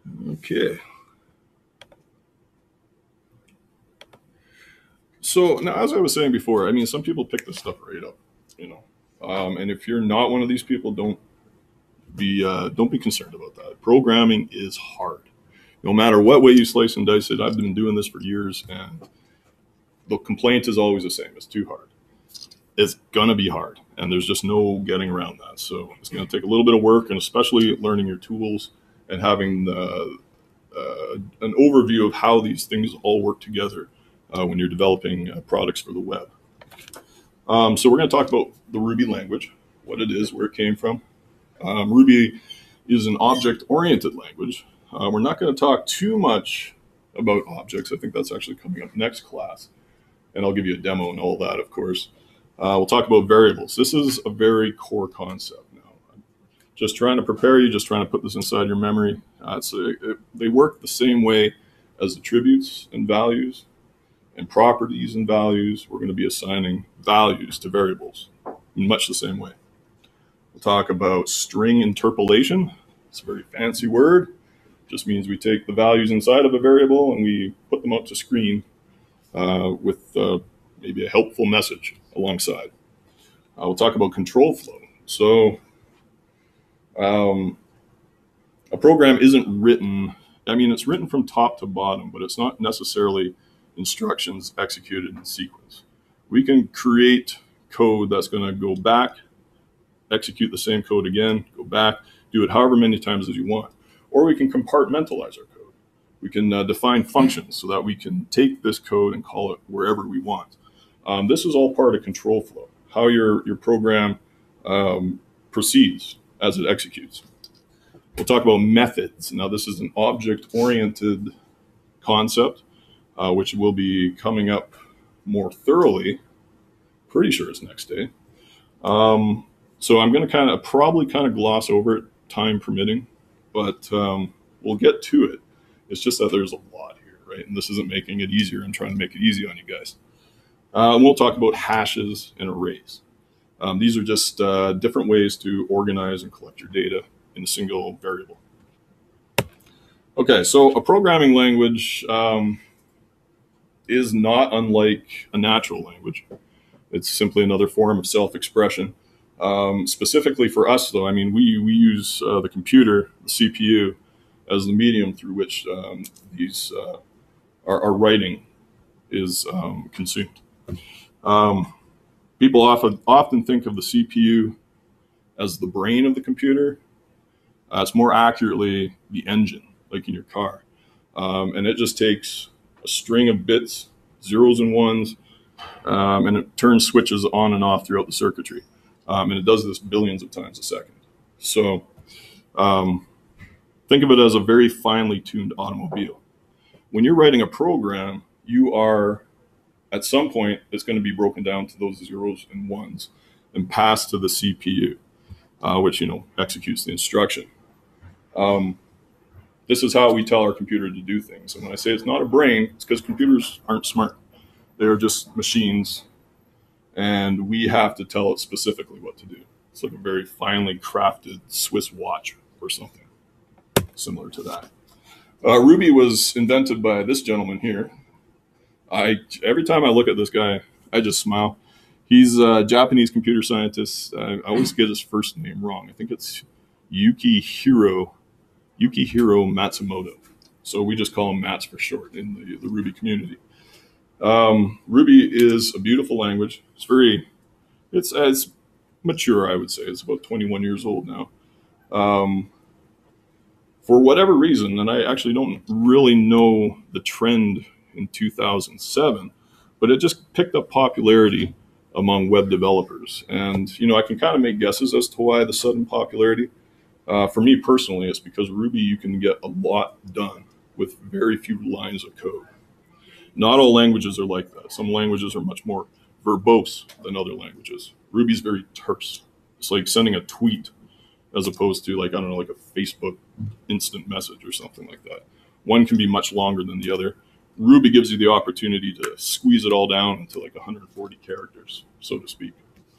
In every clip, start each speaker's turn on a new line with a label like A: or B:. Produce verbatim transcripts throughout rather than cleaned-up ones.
A: Okay. So now, as I was saying before, I mean, some people pick this stuff right up, you know. Um, and if you're not one of these people, don't be uh, don't be concerned about that. Programming is hard, no matter what way you slice and dice it. I've been doing this for years, and the complaint is always the same: it's too hard. It's gonna be hard, and there's just no getting around that. So it's gonna take a little bit of work, and especially learning your tools and having the, uh, an overview of how these things all work together uh, when you're developing uh, products for the web. Um, so we're going to talk about the Ruby language, what it is, where it came from. Um, Ruby is an object-oriented language. Uh, we're not going to talk too much about objects. I think that's actually coming up next class, and I'll give you a demo and all that, of course. Uh, we'll talk about variables. This is a very core concept now. I'm just trying to prepare you, just trying to put this inside your memory. Uh, so it, they work the same way as attributes and values and properties and values. We're going to be assigning values to variables in much the same way. We'll talk about string interpolation. It's a very fancy word. It just means we take the values inside of a variable and we put them out to screen uh, with uh, maybe a helpful message alongside. Uh, we'll talk about control flow. So um, a program isn't written, I mean, it's written from top to bottom, but it's not necessarily instructions executed in sequence. We can create code that's going to go back, execute the same code again, go back, do it however many times as you want. Or we can compartmentalize our code. We can uh, define functions so that we can take this code and call it wherever we want. Um, this is all part of control flow, how your, your program um, proceeds as it executes. We'll talk about methods. Now, this is an object-oriented concept, uh, which will be coming up more thoroughly. Pretty sure it's next day. Um, so I'm going to kind of probably kind of gloss over it, time permitting, but um, we'll get to it. It's just that there's a lot here, right? And this isn't making it easier. I'm trying to make it easy on you guys. Uh, and we'll talk about hashes and arrays. Um, these are just uh, different ways to organize and collect your data in a single variable. Okay, so a programming language um, is not unlike a natural language. It's simply another form of self-expression. Um, specifically for us, though, I mean, we, we use uh, the computer, the C P U, as the medium through which um, these uh, our, our writing is um, consumed. Um, people often, often think of the C P U as the brain of the computer. Uh, it's more accurately the engine, like in your car. Um, and it just takes a string of bits, zeros and ones, um, and it turns switches on and off throughout the circuitry. Um, and it does this billions of times a second. So um, think of it as a very finely tuned automobile. When you're writing a program, you are, at some point, it's going to be broken down to those zeros and ones and passed to the C P U, uh, which, you know, executes the instruction. Um, this is how we tell our computer to do things. And when I say it's not a brain, it's because computers aren't smart. They're just machines, and we have to tell it specifically what to do. It's like a very finely crafted Swiss watch or something similar to that. Uh, Ruby was invented by this gentleman here. I every time I look at this guy, I just smile. He's a Japanese computer scientist. I, I always get his first name wrong. I think it's Yukihiro Yukihiro Matsumoto. So we just call him Mats for short in the, the Ruby community. Um, Ruby is a beautiful language. It's very, it's as mature, I would say. It's about twenty-one years old now. Um, for whatever reason, and I actually don't really know the trend in two thousand seven, but it just picked up popularity among web developers. And, you know, I can kind of make guesses as to why the sudden popularity. Uh, for me personally, it's because Ruby, you can get a lot done with very few lines of code. Not all languages are like that. Some languages are much more verbose than other languages. Ruby's very terse. It's like sending a tweet as opposed to, like, I don't know, like a Facebook instant message or something like that. One can be much longer than the other. Ruby gives you the opportunity to squeeze it all down into like one hundred forty characters, so to speak.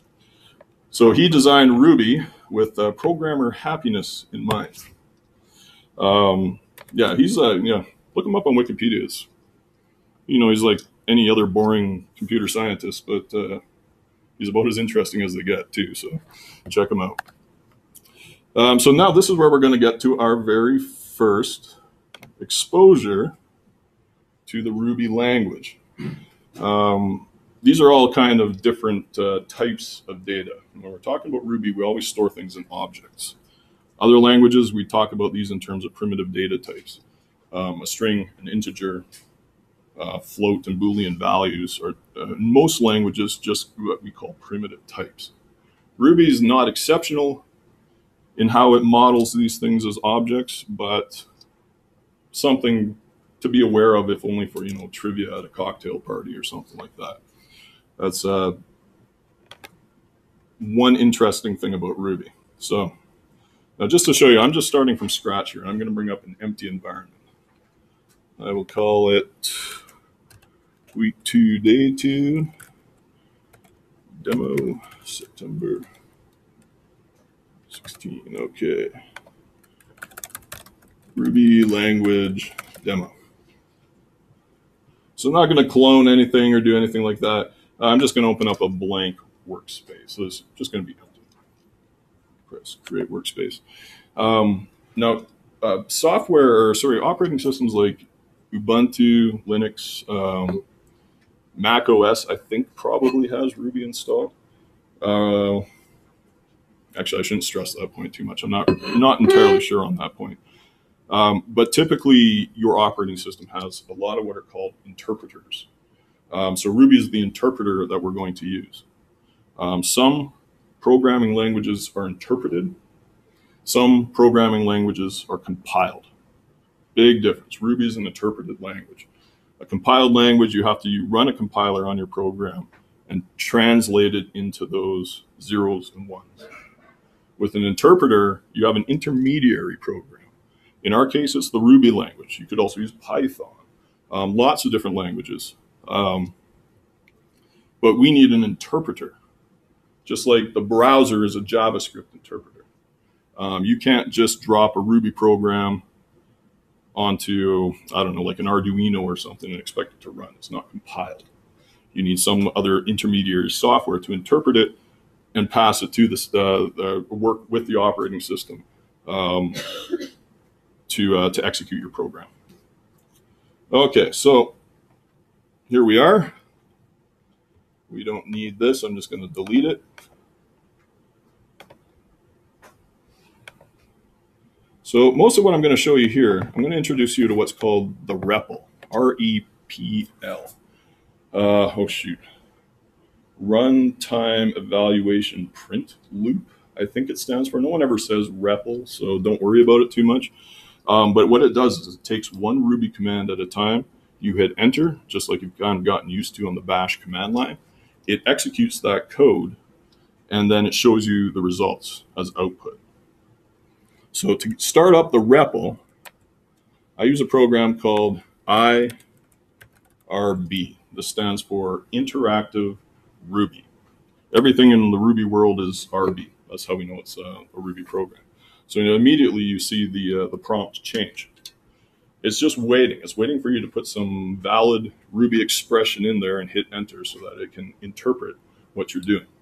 A: So he designed Ruby with uh, programmer happiness in mind. Um, yeah, he's uh, yeah. Look him up on Wikipedia. It's, you know, he's like any other boring computer scientist, but uh, he's about as interesting as they get too. So check him out. Um, so now this is where we're going to get to our very first exposure to the Ruby language. Um, these are all kind of different uh, types of data. When we're talking about Ruby, we always store things in objects. Other languages, we talk about these in terms of primitive data types. Um, a string, an integer, uh, float, and Boolean values are, uh, in most languages, just what we call primitive types. Ruby is not exceptional in how it models these things as objects, but something to be aware of, if only for, you know, trivia at a cocktail party or something like that. That's uh, one interesting thing about Ruby. So now just to show you, I'm just starting from scratch here. I'm going to bring up an empty environment. I will call it week two, day two, demo, September sixteenth. Okay. Ruby language demo. So I'm not going to clone anything or do anything like that. Uh, I'm just going to open up a blank workspace. So it's just going to be empty. Press create workspace. Um, now, uh, software, or sorry, operating systems like Ubuntu, Linux, um, Mac O S, I think probably has Ruby installed. Uh, actually, I shouldn't stress that point too much. I'm not not entirely sure on that point. Um, but typically, your operating system has a lot of what are called interpreters. Um, so Ruby is the interpreter that we're going to use. Um, some programming languages are interpreted. Some programming languages are compiled. Big difference. Ruby is an interpreted language. A compiled language, you have to run a compiler on your program and translate it into those zeros and ones. With an interpreter, you have an intermediary program. In our case, it's the Ruby language. You could also use Python. Um, lots of different languages. Um, but we need an interpreter. Just like the browser is a JavaScript interpreter. Um, you can't just drop a Ruby program onto, I don't know, like an Arduino or something and expect it to run. It's not compiled. You need some other intermediary software to interpret it and pass it to the, uh, the work with the operating system um, to, uh, to execute your program. Okay, so here we are. We don't need this. I'm just going to delete it. So most of what I'm going to show you here, I'm going to introduce you to what's called the R E P L, R E P L. Uh, oh, shoot. Runtime Evaluation Print Loop, I think it stands for. No one ever says R E P L, so don't worry about it too much. Um, but what it does is it takes one Ruby command at a time. You hit enter, just like you've kind of gotten used to on the bash command line. It executes that code, and then it shows you the results as output. So to start up the R E P L, I use a program called I R B. This stands for Interactive Ruby. Everything in the Ruby world is R B. That's how we know it's a, a Ruby program. So you know, immediately you see the, uh, the prompt change. It's just waiting. It's waiting for you to put some valid Ruby expression in there and hit enter so that it can interpret what you're doing.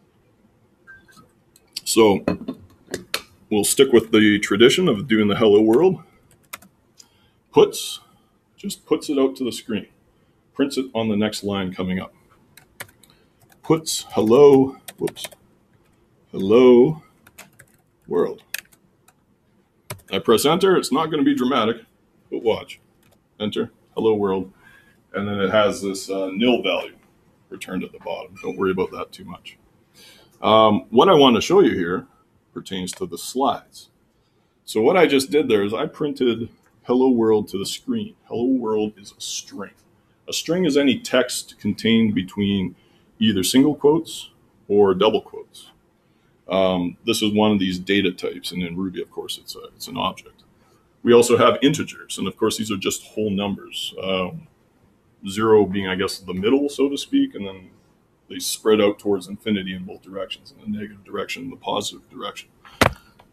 A: So we'll stick with the tradition of doing the hello world. Puts, just puts it out to the screen. Prints it on the next line coming up. Puts hello, whoops, hello world. I press enter. It's not going to be dramatic, but watch. Enter, hello world. And then it has this uh, nil value returned at the bottom. Don't worry about that too much. Um, what I want to show you here pertains to the slides. So what I just did there is I printed hello world to the screen. Hello world is a string. A string is any text contained between either single quotes or double quotes. Um, this is one of these data types, and in Ruby, of course, it's, a, it's an object. We also have integers, and of course, these are just whole numbers. Um, zero being, I guess, the middle, so to speak, and then they spread out towards infinity in both directions, in the negative direction and the positive direction.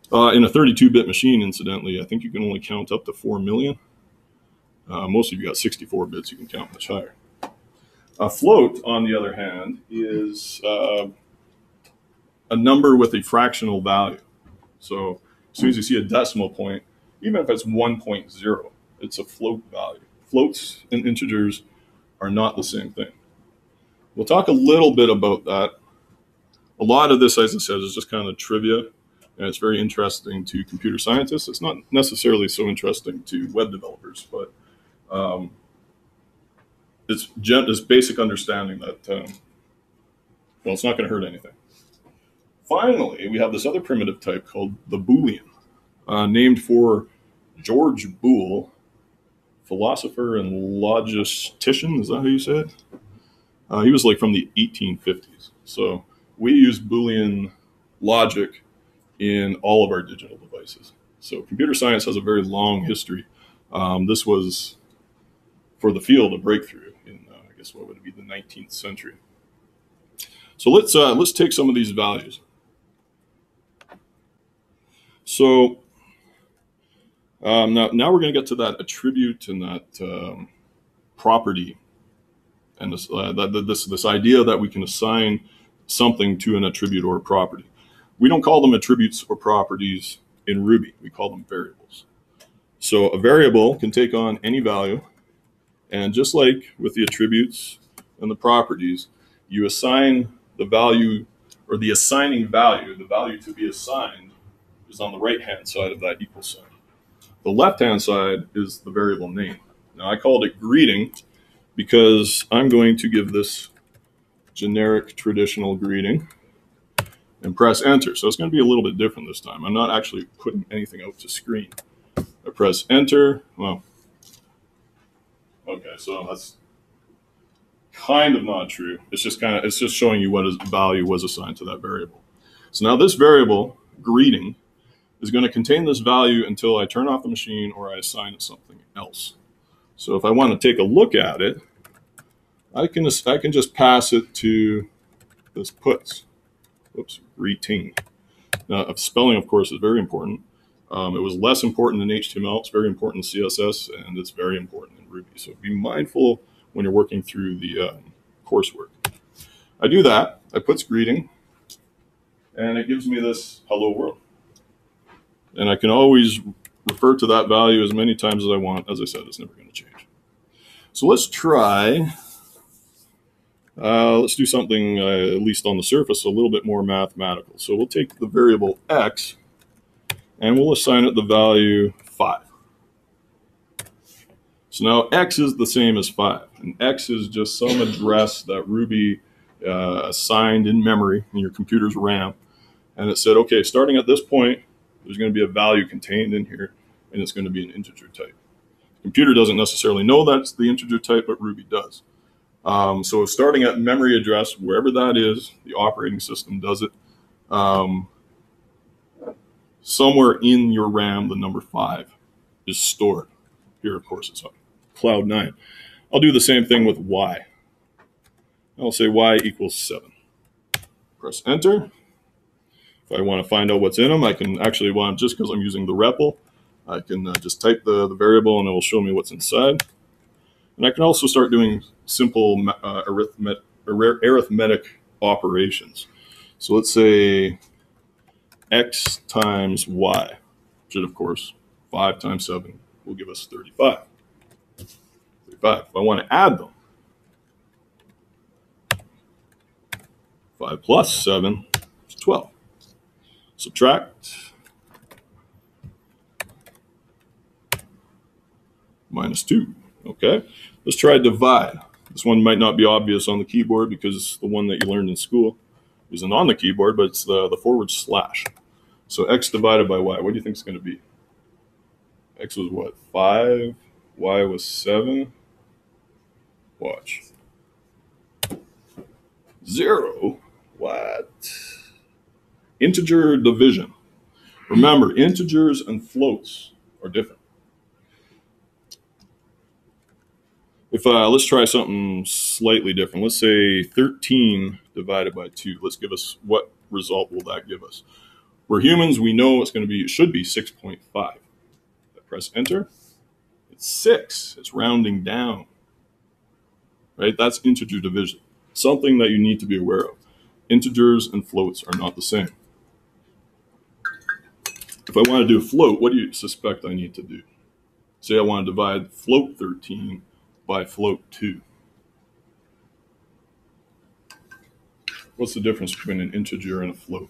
A: Uh, in a thirty-two bit machine, incidentally, I think you can only count up to four million. Uh, most of you got sixty-four bits, you can count much higher. A float, on the other hand, is uh, a number with a fractional value. So as soon as you see a decimal point, even if it's one point zero, it's a float value. Floats and integers are not the same thing. We'll talk a little bit about that. A lot of this, as I said, is just kind of trivia, and it's very interesting to computer scientists. It's not necessarily so interesting to web developers, but um, it's, it's basic understanding that, um, well, it's not going to hurt anything. Finally, we have this other primitive type called the Boolean, uh, named for George Boole, philosopher and logistician. Is that how you say it? Uh, he was like from the eighteen fifties. So we use Boolean logic in all of our digital devices. So computer science has a very long history. Um, this was, for the field, a breakthrough in, uh, I guess, what would it be, the nineteenth century. So let's uh, let's take some of these values. So um, now, now we're going to get to that attribute and that um, property, and this, uh, that, this this idea that we can assign something to an attribute or a property. We don't call them attributes or properties in Ruby. We call them variables. So a variable can take on any value, and just like with the attributes and the properties, you assign the value, or the assigning value, the value to be assigned is on the right-hand side of that equal sign. The left-hand side is the variable name. Now I called it greeting because I'm going to give this generic traditional greeting and press enter. So it's going to be a little bit different this time. I'm not actually putting anything out to screen. I press enter. Well, okay, so that's kind of not true. It's just kind of, it's just showing you what value was assigned to that variable. So now this variable, greeting, is going to contain this value until I turn off the machine or I assign it something else. So if I want to take a look at it, I can, I can just pass it to this puts. Whoops, greeting. Now, spelling, of course, is very important. Um, it was less important in H T M L. It's very important in C S S, and it's very important in Ruby. So be mindful when you're working through the uh, coursework. I do that. I put greeting, and it gives me this hello world. And I can always refer to that value as many times as I want. As I said, it's never going to change. So let's try, uh, let's do something, uh, at least on the surface, a little bit more mathematical. So we'll take the variable x, and we'll assign it the value five. So now x is the same as five, and x is just some address that Ruby uh, assigned in memory in your computer's RAM. And it said, okay, starting at this point, there's going to be a value contained in here, and it's going to be an integer type. The computer doesn't necessarily know that's the integer type, but Ruby does. Um, so starting at memory address, wherever that is, the operating system does it. Um, somewhere in your RAM, the number five is stored. Here, of course, it's on Cloud nine. I'll do the same thing with y. I'll say y equals seven. Press enter. If I want to find out what's in them, I can actually want, just because I'm using the R E P L, I can uh, just type the, the variable and it will show me what's inside. And I can also start doing simple uh, arithmetic, arithmetic operations. So let's say x times y, which of course, five times seven will give us thirty-five. thirty-five. If I want to add them, five plus seven is twelve. Subtract minus two. Okay, let's try divide. This one might not be obvious on the keyboard because the one that you learned in school isn't on the keyboard, but it's the, the forward slash. So x divided by y, what do you think it's going to be? X was what? five. Y was seven. Watch. Zero. What? Integer division. Remember, integers and floats are different. If uh, let's try something slightly different. Let's say thirteen divided by two. Let's give us, what result will that give us? We're humans, we know it's going to be, it should be six point five. I press enter, it's six, it's rounding down, right? That's integer division, something that you need to be aware of. Integers and floats are not the same. If I want to do a float, what do you suspect I need to do? Say I want to divide float thirteen by float two. What's the difference between an integer and a float?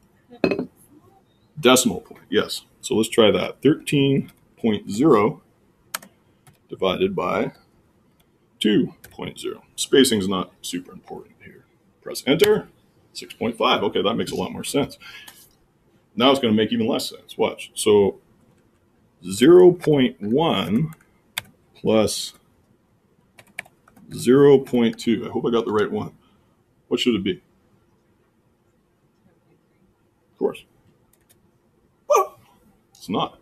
A: Decimal point, yes. So let's try that. thirteen point zero divided by two point zero. Spacing is not super important here. Press enter, six point five. Okay, that makes a lot more sense. Now it's going to make even less sense. Watch. So zero point one plus zero point two. I hope I got the right one. What should it be? Of course. Oh, it's not.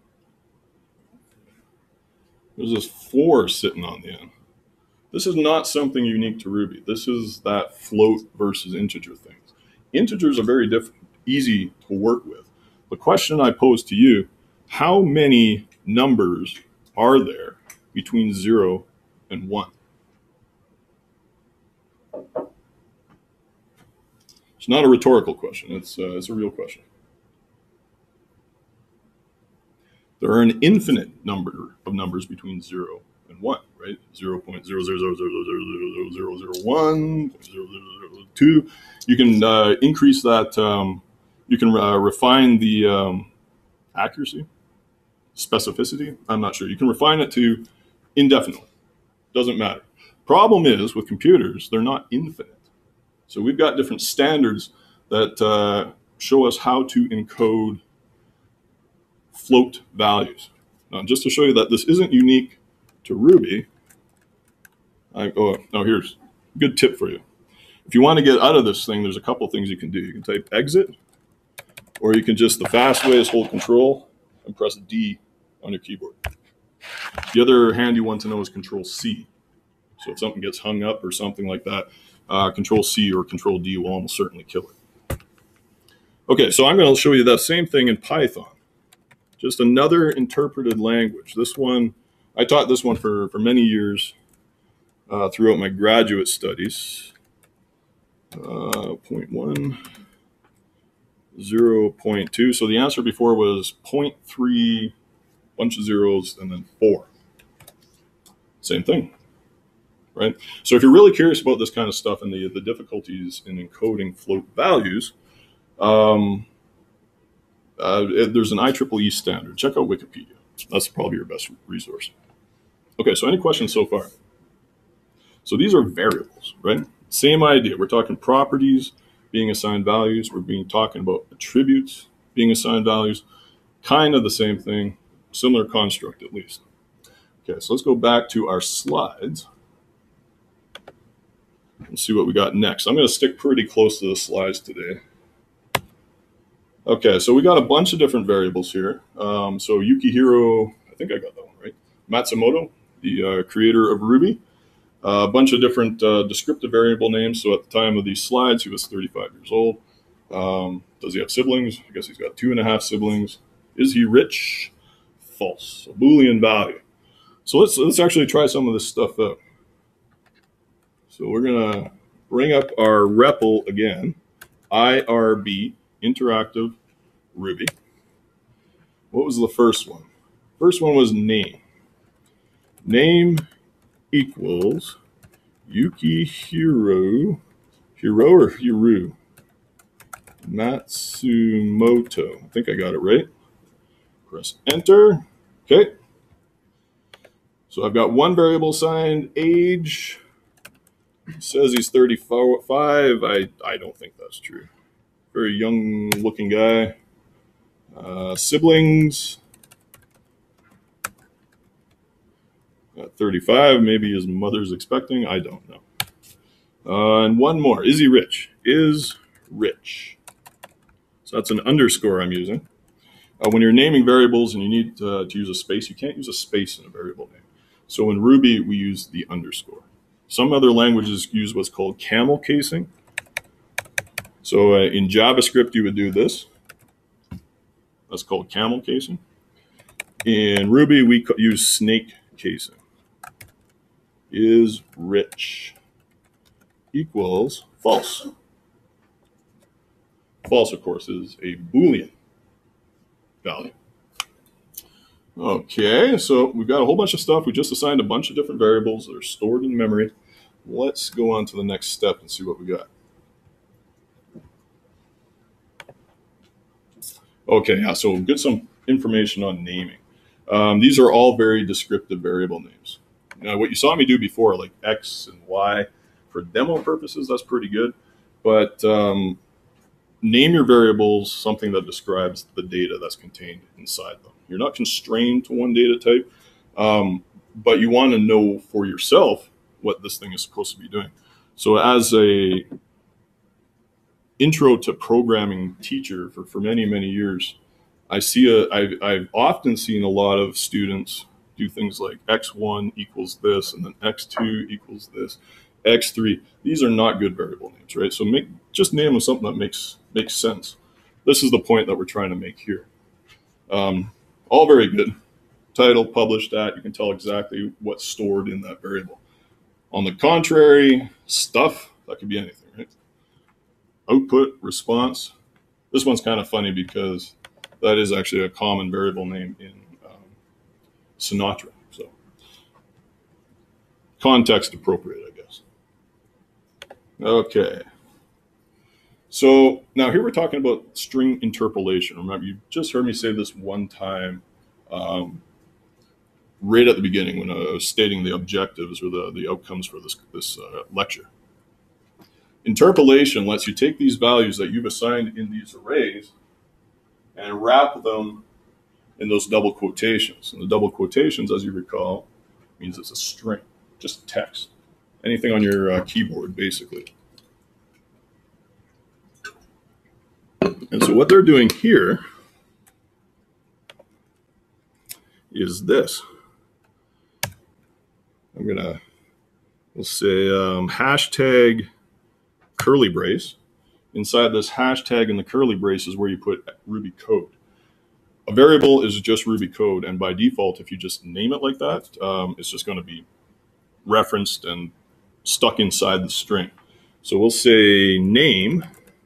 A: There's this four sitting on the end. This is not something unique to Ruby. This is that float versus integer things. Integers are very different, easy to work with. The question I pose to you, how many numbers are there between zero and one? It's not a rhetorical question. It's, uh, it's a real question. There are an infinite number of numbers between zero and one, right? zero point zero zero zero zero zero zero zero one, zero point zero zero zero two. You can uh, increase that. Um, you can uh, refine the um, accuracy, specificity. I'm not sure. You can refine it to indefinitely. Doesn't matter. Problem is with computers, they're not infinite. So we've got different standards that uh, show us how to encode float values. Now, just to show you that this isn't unique to Ruby, I, oh, oh, here's a good tip for you. If you want to get out of this thing, there's a couple things you can do. You can type exit, or you can just, the fast way is hold control and press D on your keyboard. The other handy one to know is control C. So if something gets hung up or something like that, uh, control C or control D will almost certainly kill it. Okay, so I'm going to show you that same thing in Python. Just another interpreted language. This one, I taught this one for, for many years uh, throughout my graduate studies. Uh, zero point one, zero point two. So the answer before was zero point three, bunch of zeros, and then four. Same thing, right? So if you're really curious about this kind of stuff and the, the difficulties in encoding float values, um, uh, there's an I triple E standard. Check out Wikipedia. That's probably your best resource. Okay, so any questions so far? So these are variables, right? Same idea. We're talking properties being assigned values. We're being talking about attributes being assigned values. Kind of the same thing, similar construct at least. Okay, so let's go back to our slides and see what we got next. I'm going to stick pretty close to the slides today. Okay, so we got a bunch of different variables here. Um, so Yukihiro, I think I got that one right. Matsumoto, the uh, creator of Ruby. Uh, a bunch of different uh, descriptive variable names. So at the time of these slides, he was thirty-five years old. Um, does he have siblings? I guess he's got two and a half siblings. Is he rich? False. A Boolean value. So let's let's actually try some of this stuff out. So we're gonna bring up our R E P L again. I R B, Interactive Ruby. What was the first one? First one was name. Name equals Yukihiro, Hiro or Hiru? Matsumoto. I think I got it right. Press enter. Okay. So I've got one variable assigned, age. It says he's thirty-five. I, I don't think that's true. Very young looking guy. Uh, siblings. At thirty-five, maybe his mother's expecting. I don't know. Uh, and one more. Is he rich? Is rich. So that's an underscore I'm using. Uh, when you're naming variables and you need uh, to use a space, you can't use a space in a variable name. So in Ruby, we use the underscore. Some other languages use what's called camel casing. So uh, in JavaScript, you would do this. That's called camel casing. In Ruby, we use snake casing. Is rich equals false. False, of course, is a Boolean value. Okay, so we've got a whole bunch of stuff. We just assigned a bunch of different variables that are stored in memory. Let's go on to the next step and see what we got. Okay, yeah, so we'll get some information on naming. Um, these are all very descriptive variable names. Now, what you saw me do before, like X and Y, for demo purposes, that's pretty good. But um, name your variables something that describes the data that's contained inside them. You're not constrained to one data type, um, but you want to know for yourself what this thing is supposed to be doing. So as a intro to programming teacher for, for many, many years, I see a, I've, I've often seen a lot of students do things like X one equals this, and then X two equals this, X three. These are not good variable names, right? So make just name them something that makes makes sense. This is the point that we're trying to make here. Um, all very good. Title, published at, you can tell exactly what's stored in that variable. On the contrary, stuff, that could be anything, right? Output, response. This one's kind of funny because that is actually a common variable name in um, Sinatra. So context appropriate, I guess. Okay. So now here we're talking about string interpolation. Remember, you just heard me say this one time um, right at the beginning when I was stating the objectives or the, the outcomes for this, this uh, lecture. Interpolation lets you take these values that you've assigned in these arrays and wrap them in those double quotations. And the double quotations, as you recall, means it's a string, just text. Anything on your uh, keyboard, basically. And so what they're doing here is this. I'm going to, we'll say um, hashtag curly brace. Inside this hashtag and the curly brace is where you put Ruby code. A variable is just Ruby code, and by default, if you just name it like that, um, it's just going to be referenced and stuck inside the string. So we'll say name,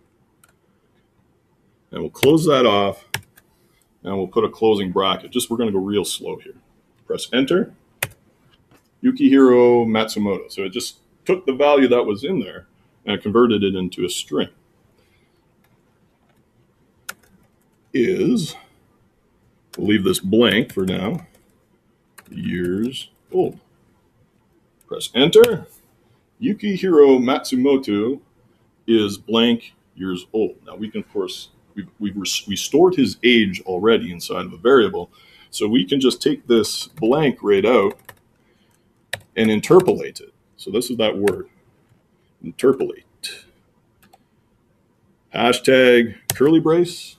A: and we'll close that off, and we'll put a closing bracket. Just we're going to go real slow here. Press enter. Yukihiro Matsumoto. So it just took the value that was in there and converted it into a string. Is, we'll leave this blank for now, years old. Press enter. Yukihiro Matsumoto is blank years old. Now we can, of course, we've, we've we stored his age already inside of a variable. So we can just take this blank right out and interpolate it. So this is that word, interpolate. Hashtag curly brace.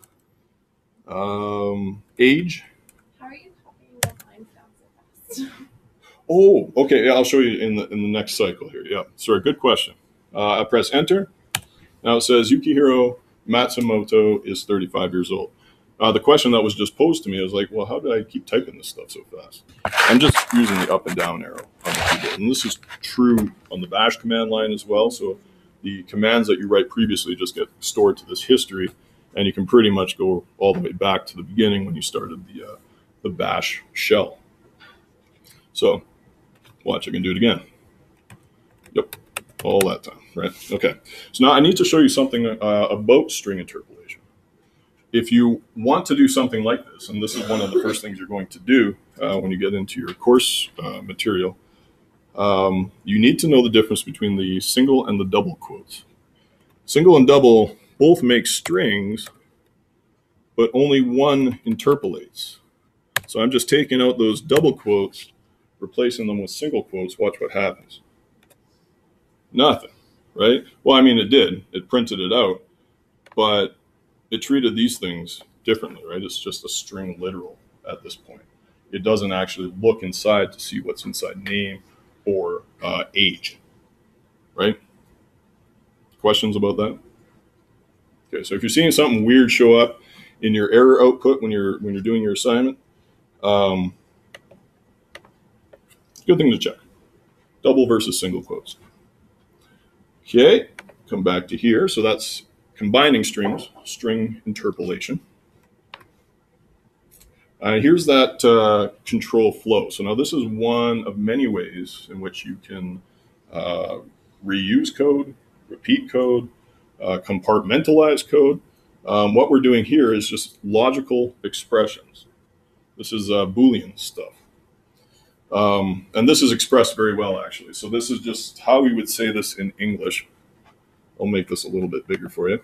A: Um, age.
B: How are you copying the lines down so fast?
A: Oh, okay. Yeah, I'll show you in the in the next cycle here. Yeah, sorry. Good question. Uh, I press enter. Now it says Yukihiro Matsumoto is thirty-five years old. Uh, the question that was just posed to me, I was like, well, how did I keep typing this stuff so fast? I'm just using the up and down arrow on the keyboard, and this is true on the bash command line as well. So the commands that you write previously just get stored to this history. And you can pretty much go all the way back to the beginning when you started the uh, the bash shell. So watch, I can do it again. Yep, all that time, right? Okay, so now I need to show you something uh, about string interpolation. If you want to do something like this, and this is one of the first things you're going to do uh, when you get into your course uh, material, um, you need to know the difference between the single and the double quotes. Single and double both make strings, but only one interpolates. So I'm just taking out those double quotes, replacing them with single quotes. Watch what happens. Nothing, right? Well, I mean, it did. It printed it out, but it treated these things differently, right? It's just a string literal at this point. It doesn't actually look inside to see what's inside name or uh, age, right? Questions about that? Okay, so if you're seeing something weird show up in your error output when you're when you're doing your assignment. Um, good thing to check. Double versus single quotes. Okay, come back to here. So that's combining strings, string interpolation. Uh, here's that uh, control flow. So now this is one of many ways in which you can uh, reuse code, repeat code, uh, compartmentalize code. Um, what we're doing here is just logical expressions. This is uh, Boolean stuff. Um, and this is expressed very well, actually. So this is just how we would say this in English. I'll make this a little bit bigger for you.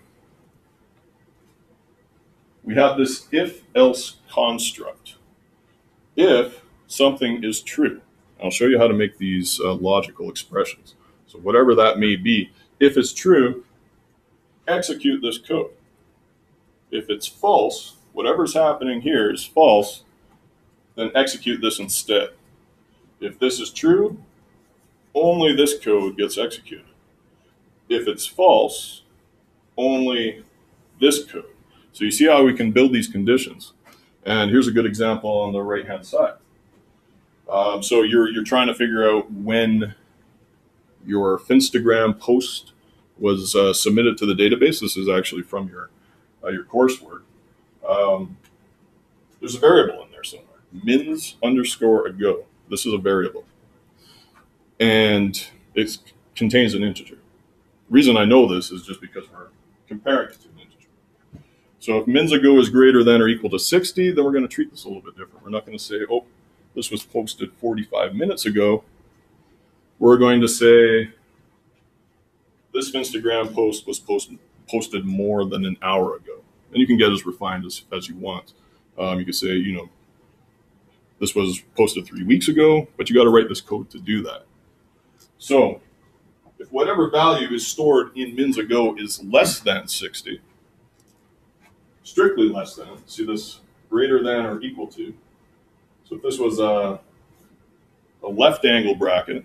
A: We have this if-else construct. If something is true, I'll show you how to make these uh, logical expressions. So whatever that may be, if it's true, execute this code. If it's false, whatever's happening here is false, then execute this instead. If this is true, only this code gets executed. If it's false, only this code. So you see how we can build these conditions. And here's a good example on the right-hand side. Um, so you're, you're trying to figure out when your Finstagram post was uh, submitted to the database. This is actually from your, uh, your coursework. Um, there's a variable in there somewhere, mins underscore ago. This is a variable. And it contains an integer. The reason I know this is just because we're comparing it to an integer. So if mins ago is greater than or equal to sixty, then we're going to treat this a little bit different. We're not going to say, oh, this was posted forty-five minutes ago. We're going to say this Instagram post was post, posted more than an hour ago. And you can get as refined as, as you want. Um, you can say, you know, this was posted three weeks ago, but you got to write this code to do that. So if whatever value is stored in mins ago is less than sixty, strictly less than, see this greater than or equal to. So if this was a, a left angle bracket,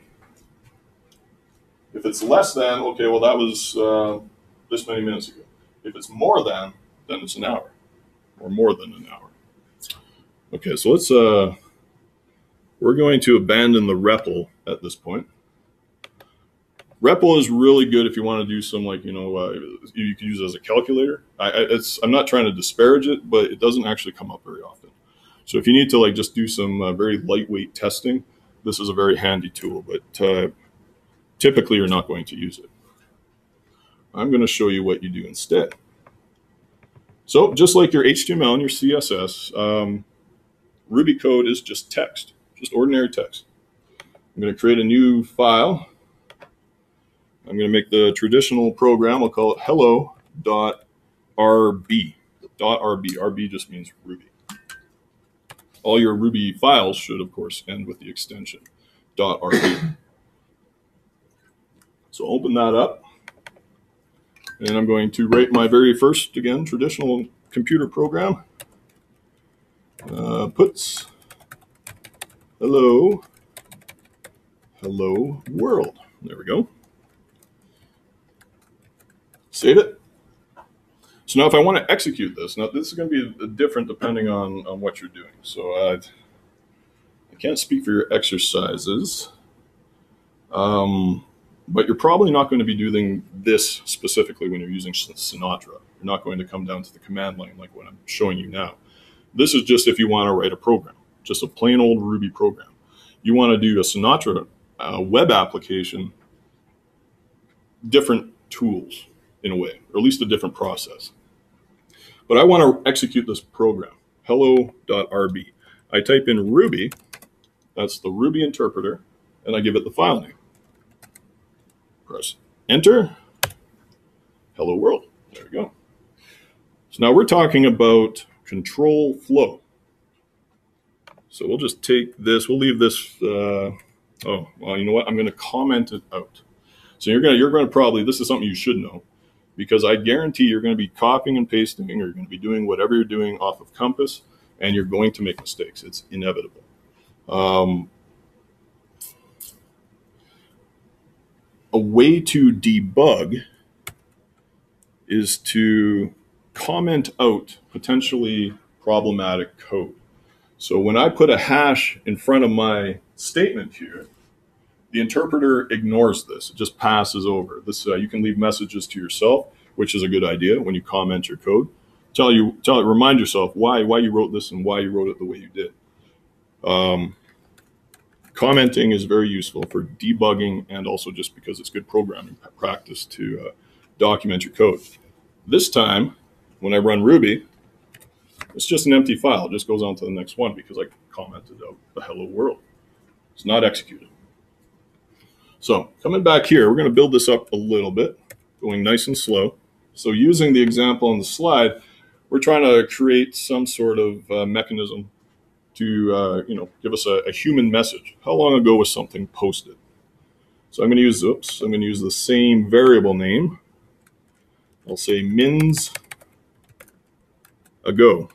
A: if it's less than, okay, well that was uh, this many minutes ago. If it's more than, then it's an hour, or more than an hour. Okay, so let's, uh, we're going to abandon the R E P L at this point. R E P L is really good if you want to do some, like, you know, uh, you can use it as a calculator. I, it's, I'm not trying to disparage it, but it doesn't actually come up very often. So if you need to like just do some uh, very lightweight testing, this is a very handy tool, but uh, typically you're not going to use it. I'm going to show you what you do instead. So just like your H T M L and your C S S, um, Ruby code is just text, just ordinary text. I'm going to create a new file. I'm going to make the traditional program. I'll call it hello dot R B. .rb. R B just means Ruby. All your Ruby files should, of course, end with the extension .rb. So open that up. And I'm going to write my very first, again, traditional computer program. Uh, puts hello, hello world. There we go. Save it. So now if I want to execute this, now this is going to be different depending on, on what you're doing. So I, I can't speak for your exercises, um, but you're probably not going to be doing this specifically when you're using Sinatra. You're not going to come down to the command line like what I'm showing you now. This is just if you want to write a program, just a plain old Ruby program. You want to do a Sinatra uh, web application, different tools in a way, or at least a different process. But I want to execute this program, hello dot R B. I type in Ruby, that's the Ruby interpreter, and I give it the file name. Press enter, hello world, there we go. So now we're talking about control flow. So we'll just take this, we'll leave this, uh, oh, well, you know what, I'm going to comment it out. So you're going to, you're going to probably, this is something you should know, because I guarantee you're going to be copying and pasting, or you're going to be doing whatever you're doing off of Compass, and you're going to make mistakes. It's inevitable. Um, a way to debug is to comment out potentially problematic code. So when I put a hash in front of my statement here, the interpreter ignores this. It just passes over. This uh, you can leave messages to yourself, which is a good idea when you comment your code. Tell you, tell it, remind yourself why why you wrote this and why you wrote it the way you did. Um, commenting is very useful for debugging and also just because it's good programming practice to uh, document your code. This time, when I run Ruby, it's just an empty file. It just goes on to the next one because I commented out the hello world. It's not executed. So coming back here, we're going to build this up a little bit, going nice and slow. So using the example on the slide, we're trying to create some sort of uh, mechanism to uh, you know, give us a, a human message. How long ago was something posted? So I'm going to use, oops, I'm going to use the same variable name. I'll say mins ago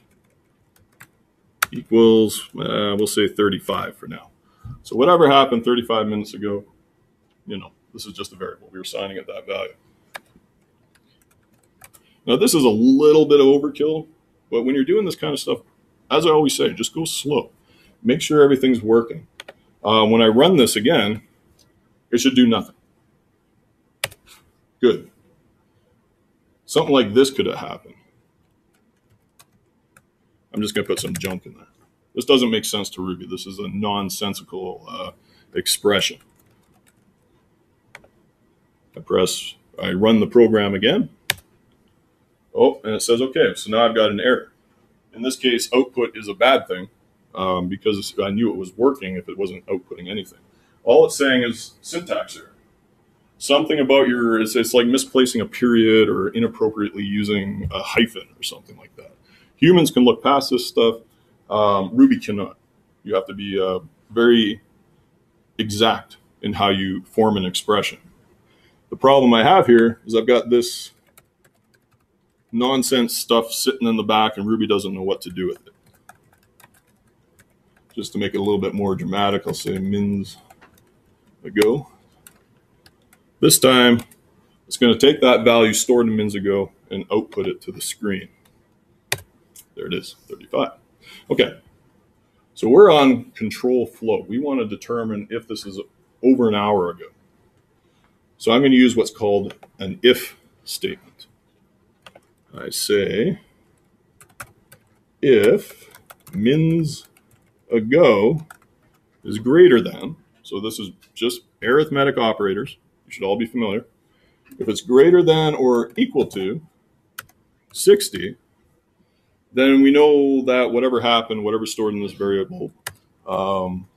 A: equals, uh, we'll say thirty-five for now. So whatever happened thirty-five minutes ago, you know, this is just a variable. We were assigning it that value. Now this is a little bit of overkill, but when you're doing this kind of stuff, as I always say, just go slow. Make sure everything's working. Uh, when I run this again, it should do nothing. Good. Something like this could have happened. I'm just going to put some junk in there. This doesn't make sense to Ruby. This is a nonsensical uh, expression. I press, I run the program again. Oh, and it says, okay, so now I've got an error. In this case, output is a bad thing um, because I knew it was working if it wasn't outputting anything. All it's saying is syntax error. Something about your, it's, it's like misplacing a period or inappropriately using a hyphen or something like that. Humans can look past this stuff. Um, Ruby cannot. You have to be uh, very exact in how you form an expression. The problem I have here is I've got this nonsense stuff sitting in the back and Ruby doesn't know what to do with it. Just to make it a little bit more dramatic, I'll say mins ago. This time, it's going to take that value stored in mins ago and output it to the screen. There it is, thirty-five. Okay, so we're on control flow. We want to determine if this is over an hour ago. So I'm going to use what's called an if statement. I say, if mins ago is greater than, so this is just arithmetic operators, you should all be familiar. If it's greater than or equal to sixty, then we know that whatever happened, whatever's stored in this variable, um,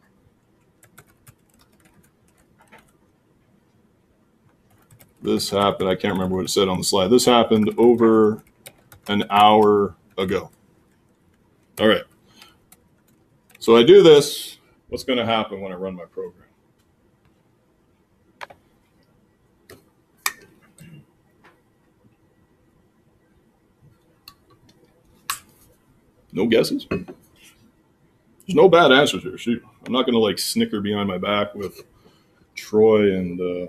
A: this happened, I can't remember what it said on the slide. This happened over an hour ago. All right. So I do this. What's going to happen when I run my program? No guesses? There's no bad answers here. Shoot. I'm not going to like snicker behind my back with Troy and... Uh,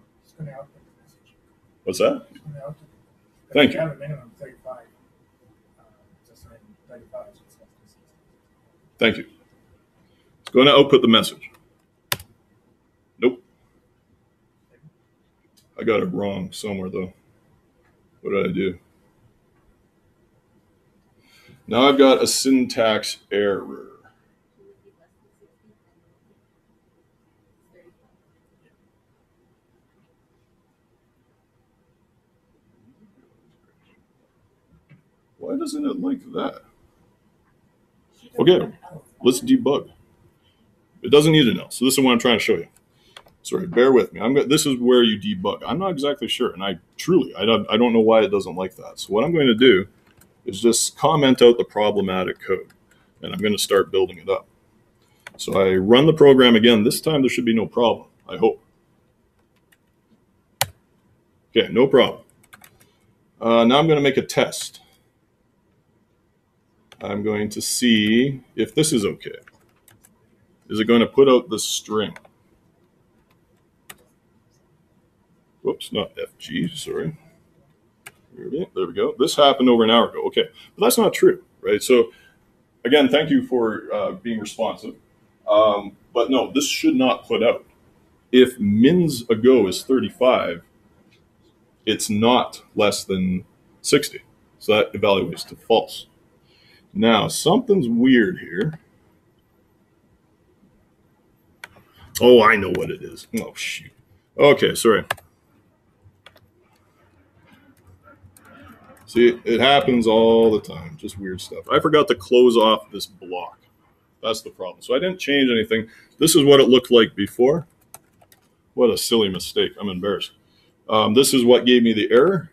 A: what's that? Thank you.
C: Have a minimum of thirty-five. Uh, just thirty-five.
A: Thank you. It's going to output the message. Nope. I got it wrong somewhere though. What did I do? Now I've got a syntax error. Why doesn't it like that? Okay, let's debug. It doesn't need to know. So this is what I'm trying to show you. Sorry, bear with me. I'm go- this is where you debug. I'm not exactly sure, and I truly, I don't, I don't know why it doesn't like that. So what I'm going to do is just comment out the problematic code, and I'm going to start building it up. So I run the program again. This time there should be no problem, I hope. Okay, no problem. Uh, now I'm going to make a test. I'm going to see if this is okay. Is it going to put out the string? Whoops, not F G, sorry. There we go. This happened over an hour ago. Okay, but that's not true, right? So again, thank you for uh, being responsive. Um, but no, this should not put out. If mins ago is thirty-five, it's not less than sixty. So that evaluates to false. Now, something's weird here. Oh, I know what it is. Oh, shoot. Okay, sorry. See, it happens all the time. Just weird stuff. I forgot to close off this block. That's the problem. So I didn't change anything. This is what it looked like before. What a silly mistake. I'm embarrassed. Um, this is what gave me the error.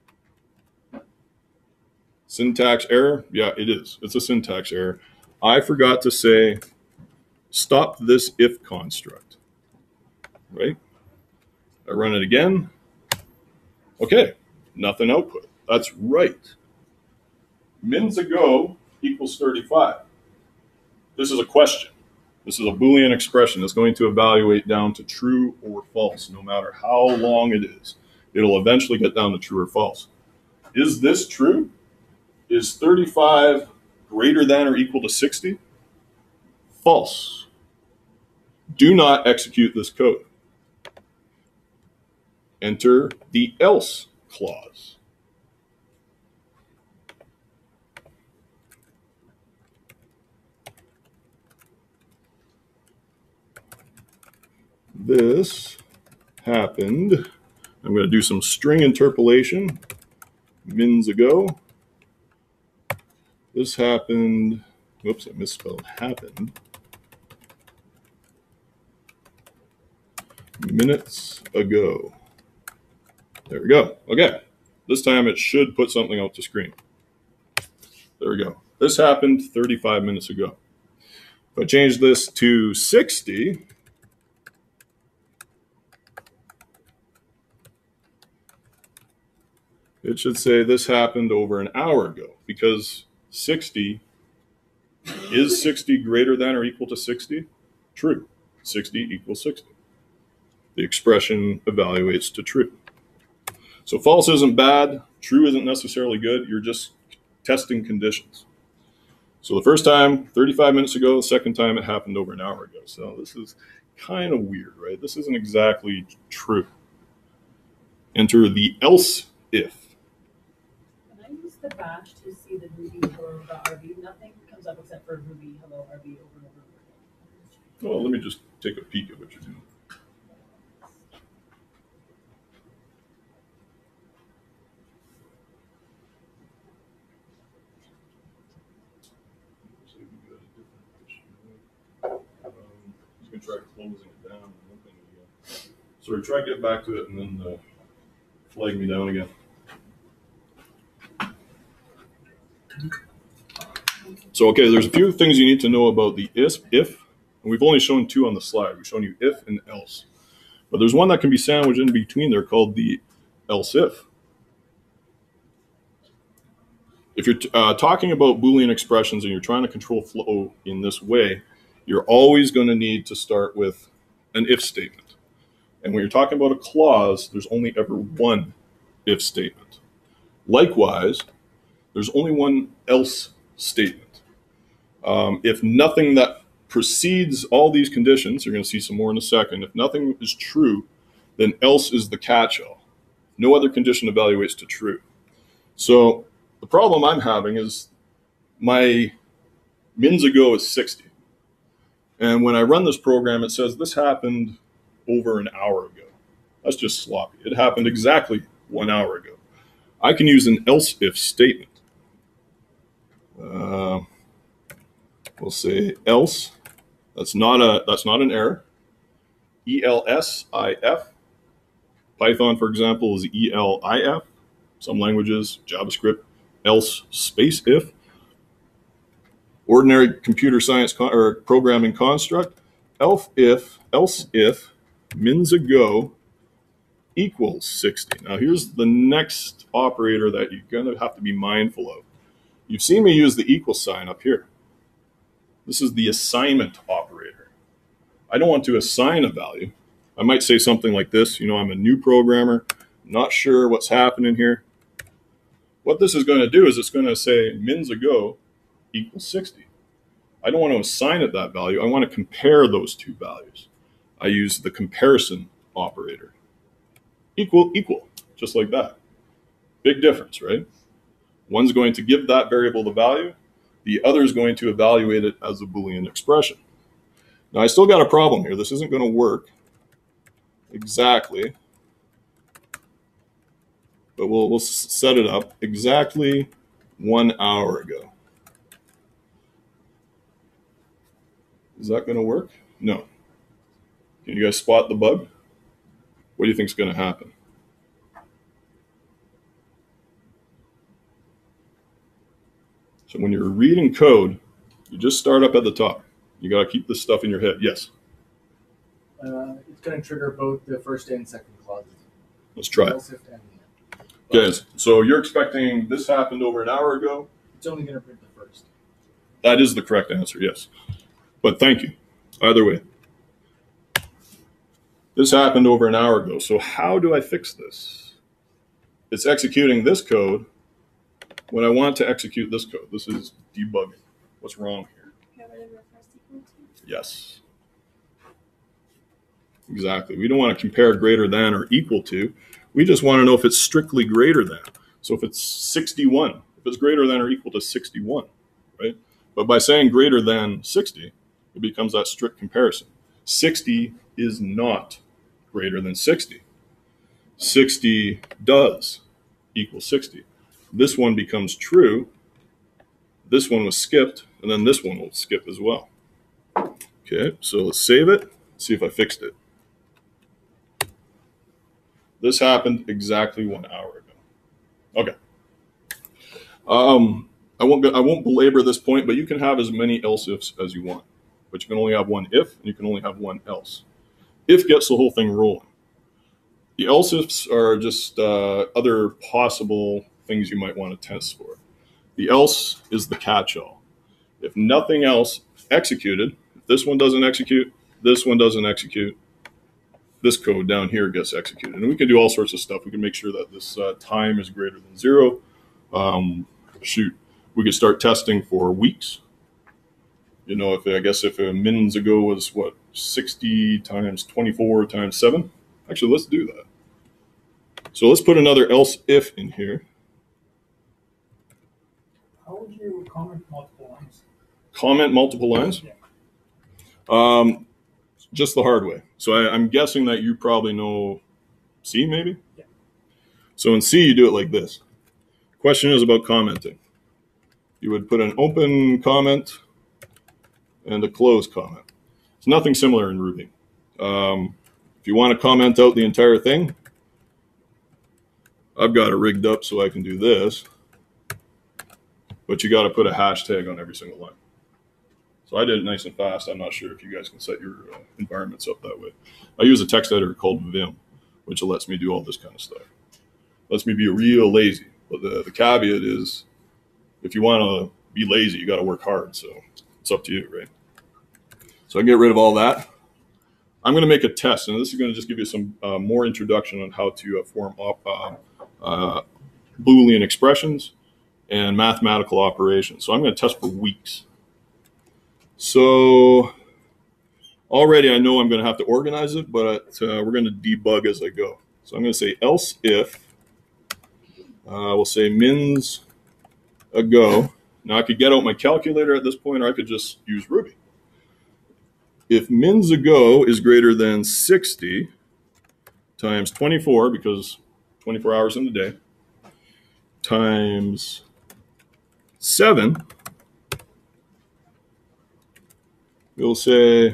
A: Syntax error. Yeah, it is. It's a syntax error. I forgot to say, stop this if construct. Right? I run it again. Okay, nothing output. That's right. Mins ago equals thirty-five. This is a question. This is a Boolean expression that's going to evaluate down to true or false, no matter how long it is. It'll eventually get down to true or false. Is this true? Is thirty-five greater than or equal to sixty? False. Do not execute this code. Enter the else clause. This happened. I'm going to do some string interpolation. Mins ago. This happened. Whoops, I misspelled happened. Minutes ago. There we go. Okay. This time it should put something out to screen. There we go. This happened thirty-five minutes ago. If I change this to sixty, it should say this happened over an hour ago, because sixty, is sixty greater than or equal to sixty? True. sixty equals sixty. The expression evaluates to true. So false isn't bad. True isn't necessarily good. You're just testing conditions. So the first time, thirty-five minutes ago. The second time, it happened over an hour ago. So this is kind of weird, right? This isn't exactly true. Enter the else if.
D: When I use the bash to see the Ruby or the R B, nothing comes up except for Ruby, hello, R B, over and over again.
A: Well, let me just take a peek at what you're doing. Try closing it down. Sorry, try to get back to it and then uh, flag me down again. So, okay, there's a few things you need to know about the if, if, and we've only shown two on the slide. We've shown you if and else. But there's one that can be sandwiched in between there called the else if. If you're uh, talking about Boolean expressions and you're trying to control flow in this way, you're always going to need to start with an if statement. And when you're talking about a clause, there's only ever one if statement. Likewise, there's only one else statement. Um, if nothing that precedes all these conditions, you're going to see some more in a second, if nothing is true, then else is the catch-all. No other condition evaluates to true. So the problem I'm having is my mins ago is sixty. And when I run this program, it says this happened over an hour ago. That's just sloppy. It happened exactly one hour ago. I can use an else if statement. Uh, we'll say else. That's not a that's not an error. E L S I F. Python, for example, is E L I F. Some languages, JavaScript, else space if. Ordinary computer science con or programming construct, else if, else if, mins ago equals sixty. Now here's the next operator that you're going to have to be mindful of. You've seen me use the equal sign up here. This is the assignment operator. I don't want to assign a value. I might say something like this, you know, I'm a new programmer, not sure what's happening here. What this is going to do is it's going to say mins ago equals sixty. I don't want to assign it that value. I want to compare those two values. I use the comparison operator. Equal, equal, just like that. Big difference, right? One's going to give that variable the value. The other is going to evaluate it as a Boolean expression. Now, I still got a problem here. This isn't going to work exactly, but we'll, we'll set it up exactly one hour ago. Is that going to work? No. Can you guys spot the bug? What do you think is going to happen? So when you're reading code, you just start up at the top. You got to keep this stuff in your head. Yes.
C: Uh, it's going to trigger both the first and second clauses.
A: Let's try it.
C: Else if and then.
A: Okay, so you're expecting this happened over an hour ago?
C: It's only going to print the first.
A: That is the correct answer, yes. But thank you. Either way. This happened over an hour ago. So how do I fix this? It's executing this code when I want to execute this code. This is debugging. What's wrong here?
B: Get rid of your first equal to.
A: Yes. Exactly. We don't want to compare greater than or equal to. We just want to know if it's strictly greater than. So if it's sixty-one, if it's greater than or equal to sixty-one, right? But by saying greater than sixty, it becomes that strict comparison. sixty is not greater than sixty. sixty does equal sixty. This one becomes true. This one was skipped, and then this one will skip as well. Okay, so let's save it, see if I fixed it. This happened exactly one hour ago. Okay. Um, I won't I won't belabor this point, but you can have as many else ifs as you want. But you can only have one if, and you can only have one else. If gets the whole thing rolling. The else ifs are just uh, other possible things you might want to test for. The else is the catch-all. If nothing else executed, if this one doesn't execute, this one doesn't execute, this code down here gets executed. And we can do all sorts of stuff. We can make sure that this uh, time is greater than zero. Um, shoot, we could start testing for weeks. You know, if I guess if a mins ago was what, sixty times twenty-four times seven? Actually, let's do that. So let's put another else if in here.
C: How would you comment multiple lines?
A: Comment multiple lines?
C: Yeah.
A: Um, just the hard way. So I, I'm guessing that you probably know C, maybe?
C: Yeah.
A: So in C, you do it like this. Question is about commenting. You would put an open comment and a close comment. It's nothing similar in Ruby. Um, if you want to comment out the entire thing, I've got it rigged up so I can do this. But you got to put a hashtag on every single line. So I did it nice and fast. I'm not sure if you guys can set your uh, environments up that way. I use a text editor called Vim, which lets me do all this kind of stuff. Lets me be real lazy. But the, the caveat is, if you want to be lazy, you got to work hard. So it's up to you, right? So I get rid of all that. I'm going to make a test, and this is going to just give you some uh, more introduction on how to uh, form up uh, uh, Boolean expressions and mathematical operations. So I'm going to test for weeks. So already I know I'm going to have to organize it, but uh, we're going to debug as I go. So I'm going to say else if, uh, we'll say mins ago. Now I could get out my calculator at this point, or I could just use Ruby. If mins ago is greater than sixty times twenty-four, because twenty-four hours in the day, times seven, we'll say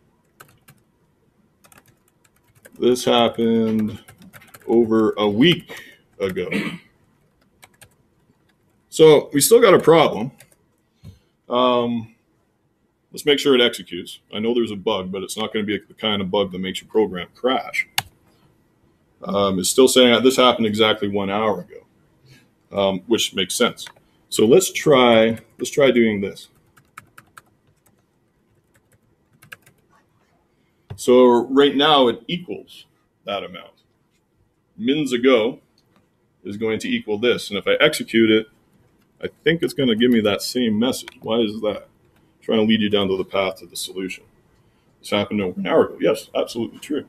A: this happened over a week ago. So we still got a problem. Um, let's make sure it executes. I know there's a bug, but it's not going to be the kind of bug that makes your program crash. Um, it's still saying that this happened exactly one hour ago, um, which makes sense. So let's try, let's try doing this. So right now it equals that amount. Mins ago is going to equal this. And if I execute it, I think it's going to give me that same message. Why is that? I'm trying to lead you down to the path to the solution. This happened over an hour ago. Yes, absolutely true.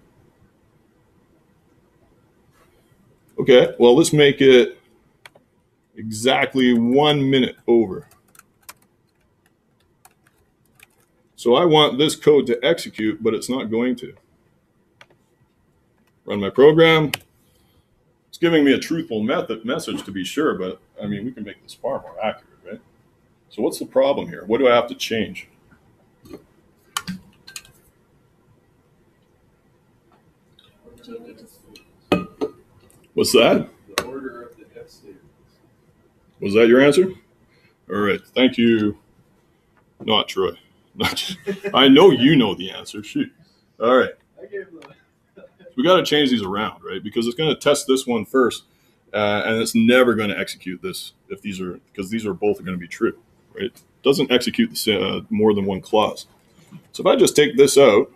A: Okay, well, let's make it exactly one minute over. So I want this code to execute, but it's not going to. Run my program. It's giving me a truthful method message to be sure, but I mean, we can make this far more accurate, right? So what's the problem here? What do I have to change?
B: Do you need to see?
A: What's that?
E: The order of the if statements.
A: Was that your answer? All right. Thank you. Not Troy. Not, I know you know the answer. Shoot. All right.
E: I gave the.
A: We got to change these around, right? Because it's going to test this one first, uh, and it's never going to execute this if these are, because these are both going to be true, right? It doesn't execute the, uh, more than one clause. So if I just take this out,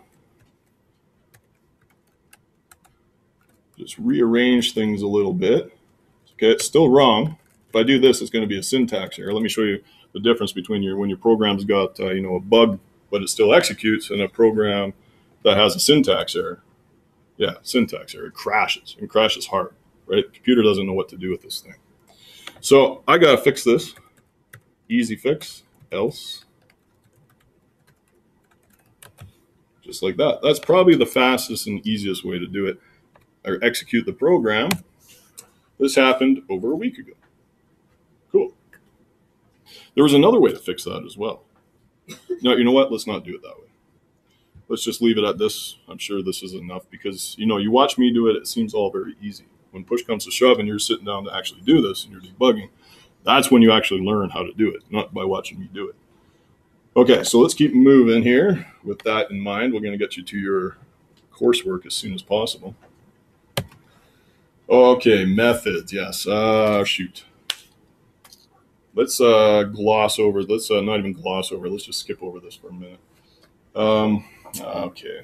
A: just rearrange things a little bit. Okay, it's still wrong. If I do this, it's going to be a syntax error. Let me show you the difference between your when your program's got uh, you know a bug, but it still executes, and a program that has a syntax error. Yeah, syntax error. It crashes and crashes hard, right? The computer doesn't know what to do with this thing. So I got to fix this. Easy fix, else. Just like that. That's probably the fastest and easiest way to do it. Or execute the program. This happened over a week ago. Cool. There was another way to fix that as well. No, you know what? Let's not do it that way. Let's just leave it at this. I'm sure this is enough because, you know, you watch me do it, it seems all very easy. When push comes to shove and you're sitting down to actually do this and you're debugging, that's when you actually learn how to do it, not by watching me do it. Okay, so let's keep moving here. With that in mind, we're going to get you to your coursework as soon as possible. Okay, methods, yes. Uh, shoot. Let's uh, gloss over, let's uh, not even gloss over, let's just skip over this for a minute. Um, okay.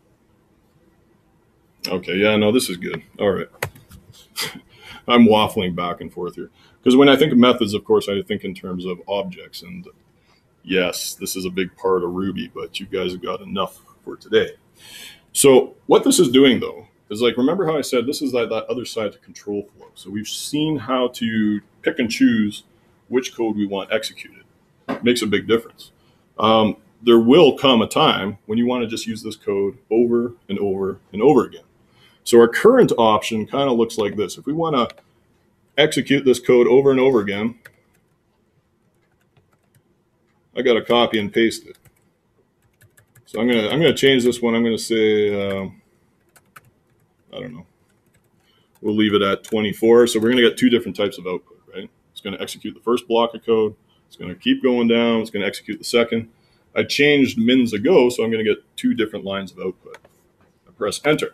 A: Okay, yeah, no, this is good. All right. I'm waffling back and forth here. Because when I think of methods, of course, I think in terms of objects. And yes, this is a big part of Ruby, but you guys have got enough for today. So what this is doing, though, is like, remember how I said this is that, that other side to control flow. So we've seen how to pick and choose which code we want executed. It makes a big difference. Um, there will come a time when you want to just use this code over and over and over again. So our current option kind of looks like this. If we want to execute this code over and over again, I got to copy and paste it. So I'm gonna I'm gonna change this one. I'm gonna say um, I don't know. We'll leave it at twenty-four. So we're gonna get two different types of output, right? It's gonna execute the first block of code. It's gonna keep going down. It's gonna execute the second. I changed mins ago, so I'm gonna get two different lines of output. I press enter.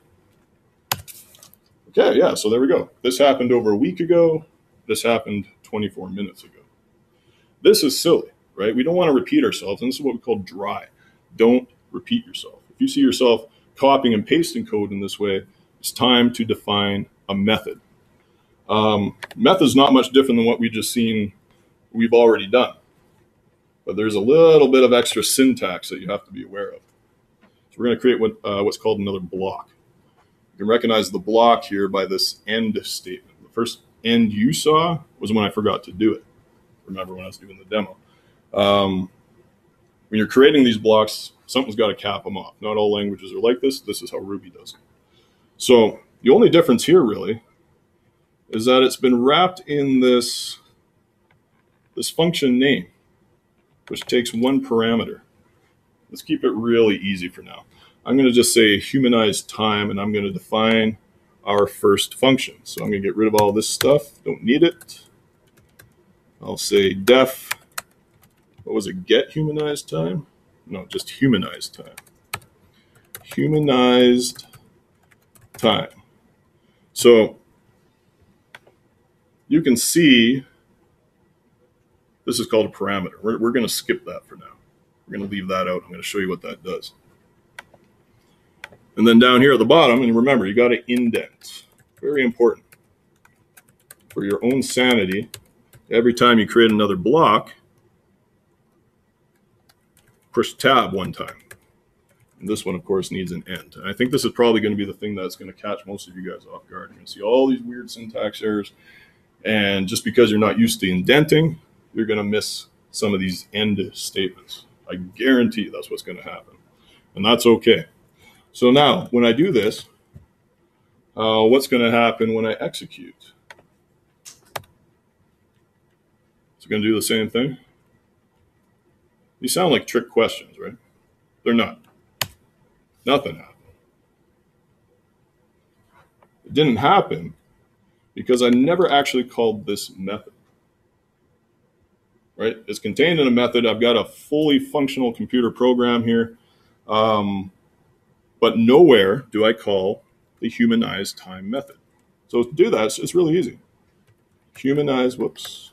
A: Okay, yeah, so there we go. This happened over a week ago. This happened twenty-four minutes ago. This is silly, right? We don't want to repeat ourselves, and this is what we call dry. Don't repeat yourself. If you see yourself copying and pasting code in this way, it's time to define a method. Um, method is not much different than what we just seen we've already done. But there's a little bit of extra syntax that you have to be aware of. So we're going to create what, uh, what's called another block. You can recognize the block here by this end statement. The first end you saw was when I forgot to do it. Remember when I was doing the demo. Um, when you're creating these blocks, something's got to cap them off. Not all languages are like this. This is how Ruby does it. So the only difference here really is that it's been wrapped in this, this function name, which takes one parameter. Let's keep it really easy for now. I'm going to just say humanized time, and I'm going to define our first function. So I'm going to get rid of all this stuff. Don't need it. I'll say def, what was it, get humanized time? No, just humanized time. Humanized time. So you can see this is called a parameter. We're, we're going to skip that for now. We're going to leave that out. I'm going to show you what that does. And then down here at the bottom, and remember, you got to indent. Very important. for your own sanity, every time you create another block, push tab one time. And this one, of course, needs an end. And I think this is probably going to be the thing that's going to catch most of you guys off guard. You're going to see all these weird syntax errors. And just because you're not used to indenting, you're going to miss some of these end statements. I guarantee that's what's going to happen. And that's okay. So now, when I do this, uh, what's going to happen when I execute? It's going to do the same thing. These sound like trick questions, right? They're not. Nothing happened. It didn't happen because I never actually called this method. Right? It's contained in a method. I've got a fully functional computer program here. Um, but nowhere do I call the humanized time method. So to do that, it's, it's really easy. Humanize, whoops.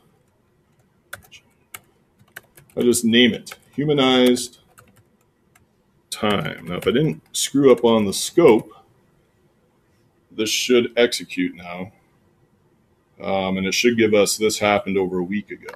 A: I just name it. Humanized time. Now, if I didn't screw up on the scope, this should execute now. Um, and it should give us, this happened over a week ago.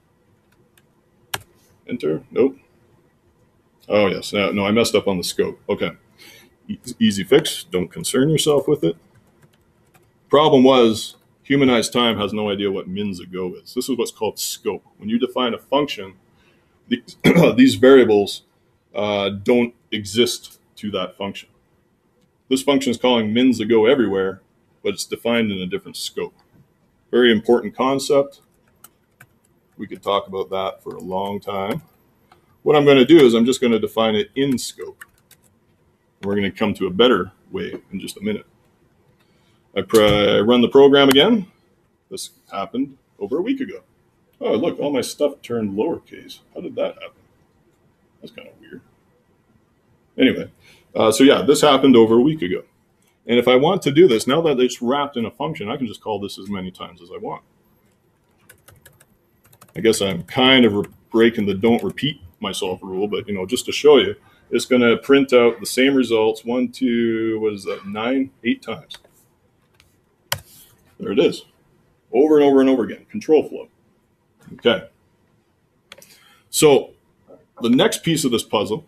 A: Enter. Nope. Oh, yes. No, no, I messed up on the scope. Okay. E- easy fix. Don't concern yourself with it. Problem was, humanized time has no idea what mins ago is. This is what's called scope. When you define a function, these, these variables uh, don't exist to that function. This function is calling mins ago everywhere, but it's defined in a different scope. Very important concept. We could talk about that for a long time. What I'm going to do is I'm just going to define it in scope. We're going to come to a better way in just a minute. I, I run the program again. This happened over a week ago. Oh, look, all my stuff turned lowercase. How did that happen? That's kind of weird. Anyway, uh, so yeah, this happened over a week ago. And if I want to do this, now that it's wrapped in a function, I can just call this as many times as I want. I guess I'm kind of breaking the don't repeat myself rule, but you know, just to show you, it's going to print out the same results one, two, what is that, nine, eight times. There it is. Over and over and over again. Control flow. Okay. So the next piece of this puzzle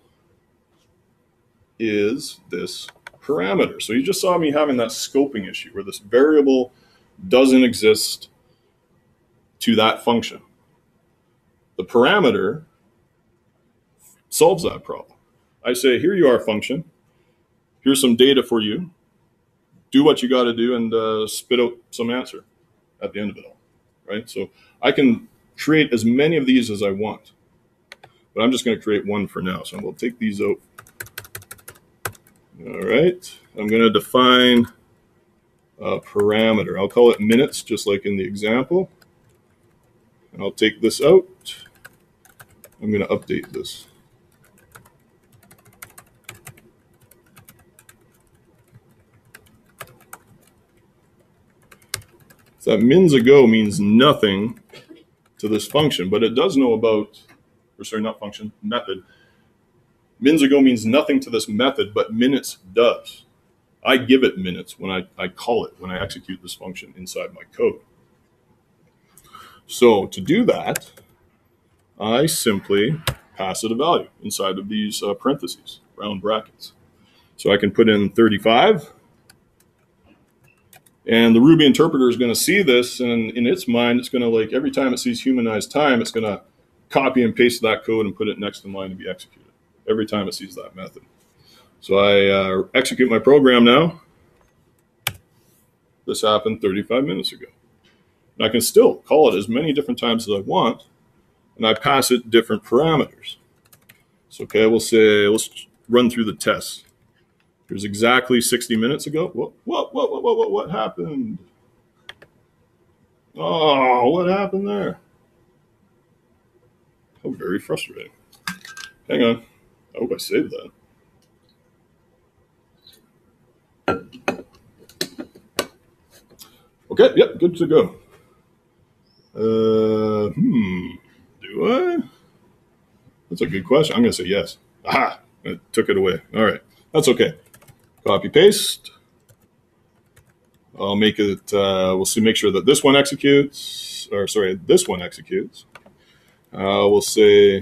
A: is this parameter. So you just saw me having that scoping issue where this variable doesn't exist to that function. The parameter solves that problem. I say, here you are, function. Here's some data for you. Do what you got to do and uh, spit out some answer at the end of it all, right? So I can create as many of these as I want, but I'm just going to create one for now. So I'm going to take these out. All right. I'm going to define a parameter. I'll call it minutes, just like in the example. And I'll take this out. I'm going to update this. So that mins ago means nothing to this function, but it does know about, or sorry, not function, method. Mins ago means nothing to this method, but minutes does. I give it minutes when I, I call it, when I execute this function inside my code. So to do that, I simply pass it a value inside of these uh, parentheses, round brackets. So I can put in thirty-five, and the Ruby interpreter is going to see this, and in its mind, it's going to, like, every time it sees humanized time, it's going to copy and paste that code and put it next in line to be executed every time it sees that method. So I uh, execute my program now. This happened thirty-five minutes ago. And I can still call it as many different times as I want, and I pass it different parameters. So, okay, we'll say, let's run through the test. Here's exactly sixty minutes ago. What, what, what, what, what, what happened? Oh, what happened there? How very frustrating. Hang on. I hope I saved that. Okay, yep, good to go. Uh, hmm, do I? That's a good question. I'm going to say yes. Aha, I took it away. All right, that's okay. Copy, paste. I'll make it, uh, we'll see, make sure that this one executes, or sorry, this one executes. Uh, we'll say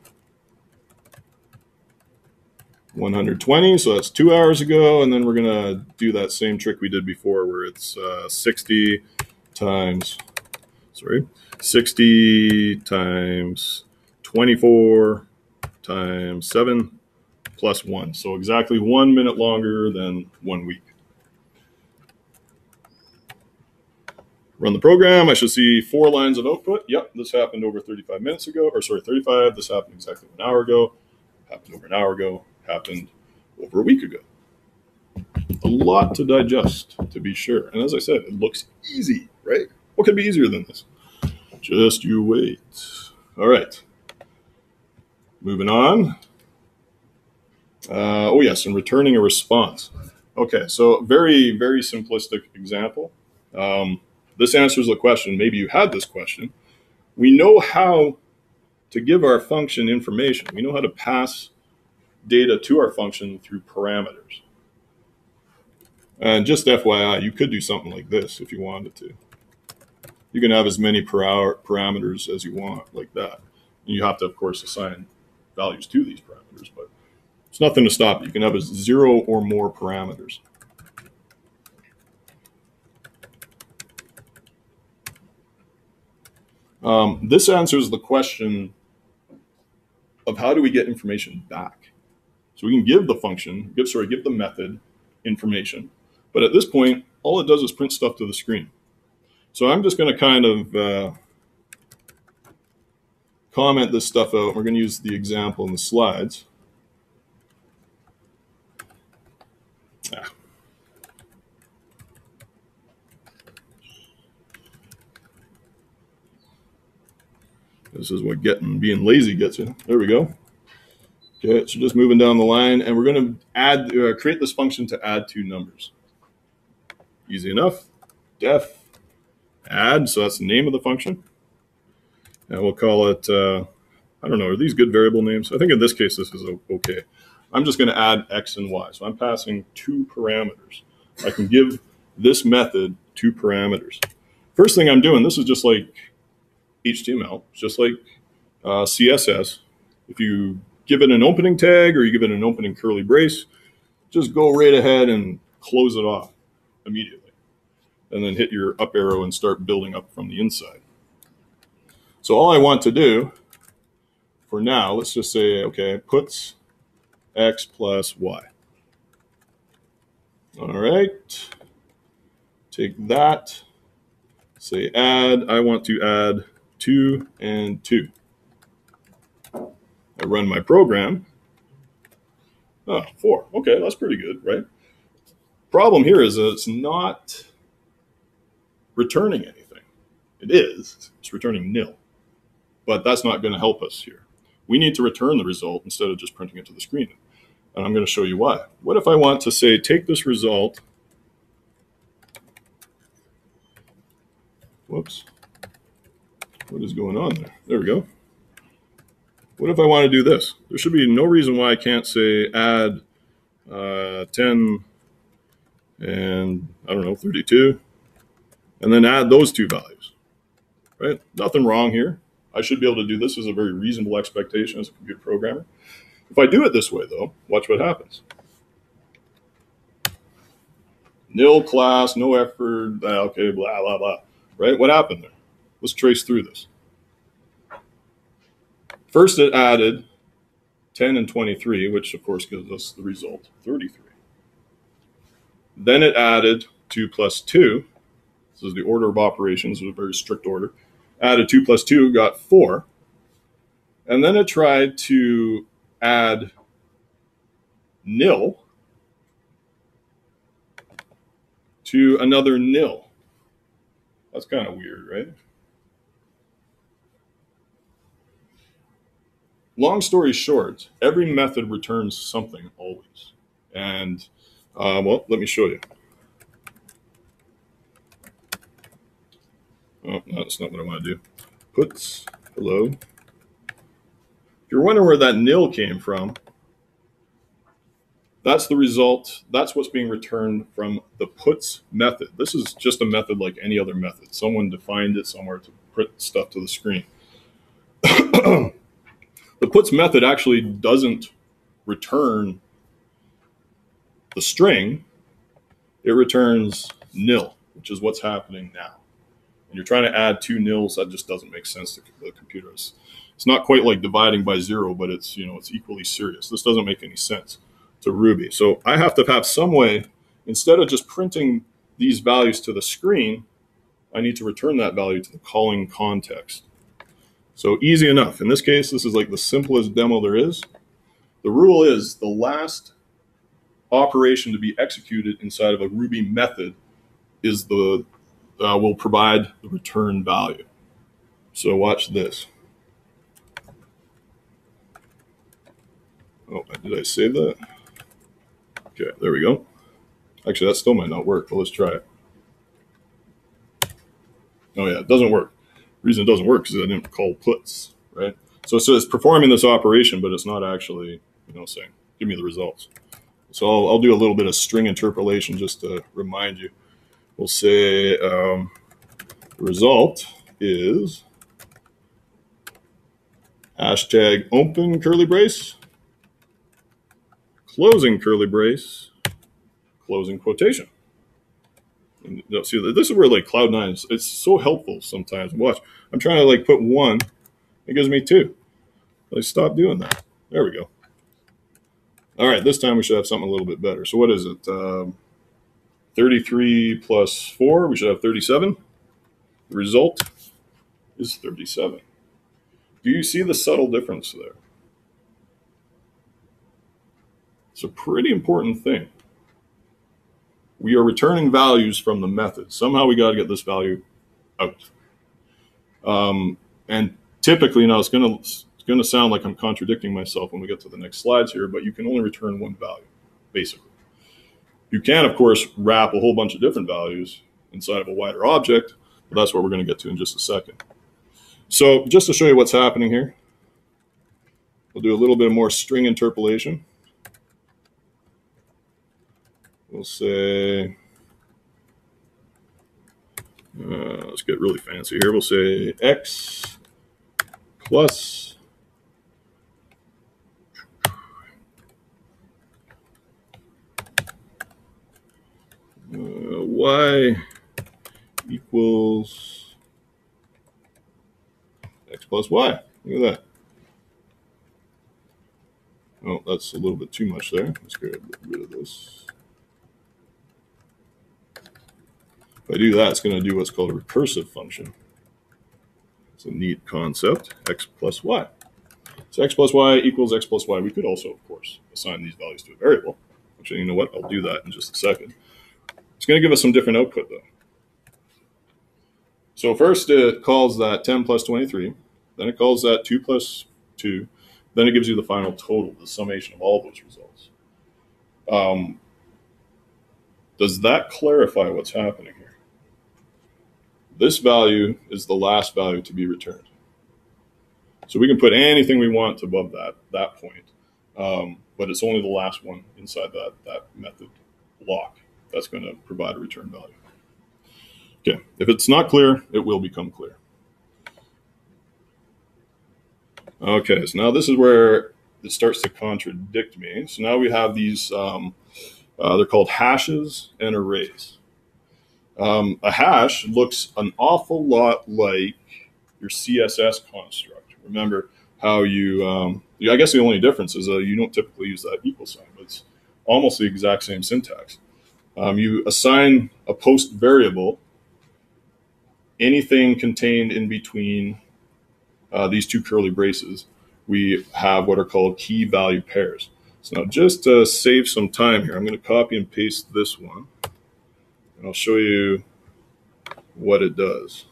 A: one hundred twenty, so that's two hours ago, and then we're gonna do that same trick we did before where it's uh, sixty times, sorry, sixty times twenty-four times seven plus one. So exactly one minute longer than one week. Run the program. I should see four lines of output. Yep, this happened over thirty-five minutes ago, or sorry, thirty-five. This happened exactly an hour ago. Happened over an hour ago. Happened over a week ago. A lot to digest, to be sure. And as I said, it looks easy, right? What could be easier than this? Just you wait. All right. Moving on. Uh, oh, yes, and returning a response. Okay, so very, very simplistic example. Um, This answers the question. Maybe you had this question. We know how to give our function information. We know how to pass data to our function through parameters. And just F Y I, you could do something like this if you wanted to. You can have as many per hour parameters as you want, like that. And you have to, of course, assign values to these parameters, but it's nothing to stop you. You can have a zero or more parameters. Um, this answers the question of how do we get information back. So we can give the function, give, sorry, give the method information. But at this point, all it does is print stuff to the screen. So I'm just going to kind of uh, comment this stuff out. We're going to use the example in the slides. Ah. This is what getting being lazy gets you. There we go. Okay, so just moving down the line, and we're going to add, uh, create this function to add two numbers. Easy enough. Def add, so that's the name of the function, and we'll call it. Uh, I don't know. Are these good variable names? I think in this case this is okay. I'm just going to add x and y, so I'm passing two parameters. I can give this method two parameters. First thing I'm doing, this is just like H T M L, just like uh, C S S. If you give it an opening tag or you give it an opening curly brace, just go right ahead and close it off immediately. And then hit your up arrow and start building up from the inside. So all I want to do for now, let's just say, okay, puts x plus y. All right. Take that, say add. I want to add two and two. I run my program. Oh, four. Okay, that's pretty good, right? Problem here is that it's not returning anything. It is. It's returning nil. But that's not going to help us here. We need to return the result instead of just printing it to the screen. And I'm going to show you why. What if I want to say, take this result. Whoops. What is going on there? There we go. What if I want to do this? There should be no reason why I can't say add uh, ten and, I don't know, thirty-two, and then add those two values, right? Nothing wrong here. I should be able to do this as a very reasonable expectation as a computer programmer. If I do it this way, though, watch what happens. Nil class, no effort, okay, blah, blah, blah, right? What happened there? Let's trace through this. First, it added ten and twenty-three, which of course gives us the result thirty-three. Then it added two plus two. This is the order of operations, a very strict order. Added two plus two, got four. And then it tried to add nil to another nil. That's kind of weird, right? Long story short, every method returns something always. And, uh, well, let me show you. Oh, no, that's not what I want to do. Puts, hello. If you're wondering where that nil came from, That's the result. That's what's being returned from the puts method. This is just a method like any other method. Someone defined it somewhere to put stuff to the screen. The puts method actually doesn't return the string. It returns nil, which is what's happening now. And you're trying to add two nils, that just doesn't make sense to the computer. It's, it's not quite like dividing by zero, but it's, you know, it's equally serious. This doesn't make any sense to Ruby. So I have to have some way, instead of just printing these values to the screen, I need to return that value to the calling context. So easy enough. In this case, this is like the simplest demo there is. The rule is the last operation to be executed inside of a Ruby method is the uh, will provide the return value. So watch this. Oh, did I save that? Okay, there we go. Actually, that still might not work, but let's try it. Oh yeah, it doesn't work. The reason it doesn't work is I didn't call puts, right? So, so it's performing this operation, but it's not actually, you know, saying, give me the results. So I'll, I'll do a little bit of string interpolation just to remind you. We'll say um, the result is hashtag open curly brace, closing curly brace, closing quotation. And, you know, see, this is where like Cloud nine is, it's so helpful sometimes. Watch, I'm trying to like put one, it gives me two. I stop doing that. There we go. All right, this time we should have something a little bit better. So what is it? Um, thirty-three plus four, we should have thirty-seven. The result is thirty-seven. Do you see the subtle difference there? It's a pretty important thing. We are returning values from the method. Somehow we got to get this value out. Um, and typically, now it's going to it's going to sound like I'm contradicting myself when we get to the next slides here, but you can only return one value, basically. You can, of course, wrap a whole bunch of different values inside of a wider object, but that's what we're going to get to in just a second. So just to show you what's happening here, we'll do a little bit more string interpolation. We'll say, uh, let's get really fancy here. We'll say x plus uh, y equals x plus y. Look at that. Oh, that's a little bit too much there. Let's get rid of this. If I do that, it's going to do what's called a recursive function. It's a neat concept, x plus y. So x plus y equals x plus y. We could also, of course, assign these values to a variable. Actually, you know what? I'll do that in just a second. It's going to give us some different output, though. So first it calls that ten plus twenty-three. Then it calls that two plus two. Then it gives you the final total, the summation of all those results. Um, does that clarify what's happening here? This value is the last value to be returned. So we can put anything we want above that, that point, um, but it's only the last one inside that, that method block that's going to provide a return value. Okay, if it's not clear, it will become clear. Okay, so now this is where it starts to contradict me. So now we have these, um, uh, they're called hashes and arrays. Um, a hash looks an awful lot like your C S S construct. Remember how you, um, I guess the only difference is uh, you don't typically use that equal sign, but it's almost the exact same syntax. Um, you assign a post variable anything contained in between uh, these two curly braces. We have what are called key value pairs. So now just to save some time here, I'm going to copy and paste this one. And I'll show you what it does.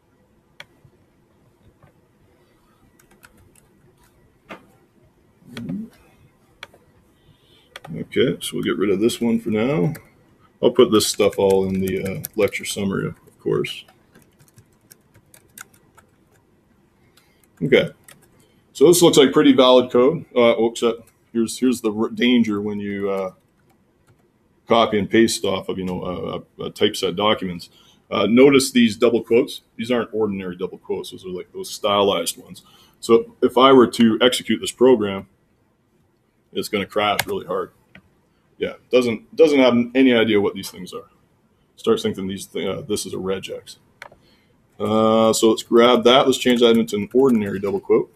A: Okay, so we'll get rid of this one for now. I'll put this stuff all in the uh, lecture summary, of course. Okay, so this looks like pretty valid code. Uh, except here's here's the danger when you uh, copy and paste off of, you know, a, a typeset documents. Uh, notice these double quotes. These aren't ordinary double quotes. Those are like those stylized ones. So if I were to execute this program, it's going to crash really hard. Yeah, doesn't doesn't have any idea what these things are. Starts thinking these th- uh, this is a regex. Uh, so let's grab that. Let's change that into an ordinary double quote.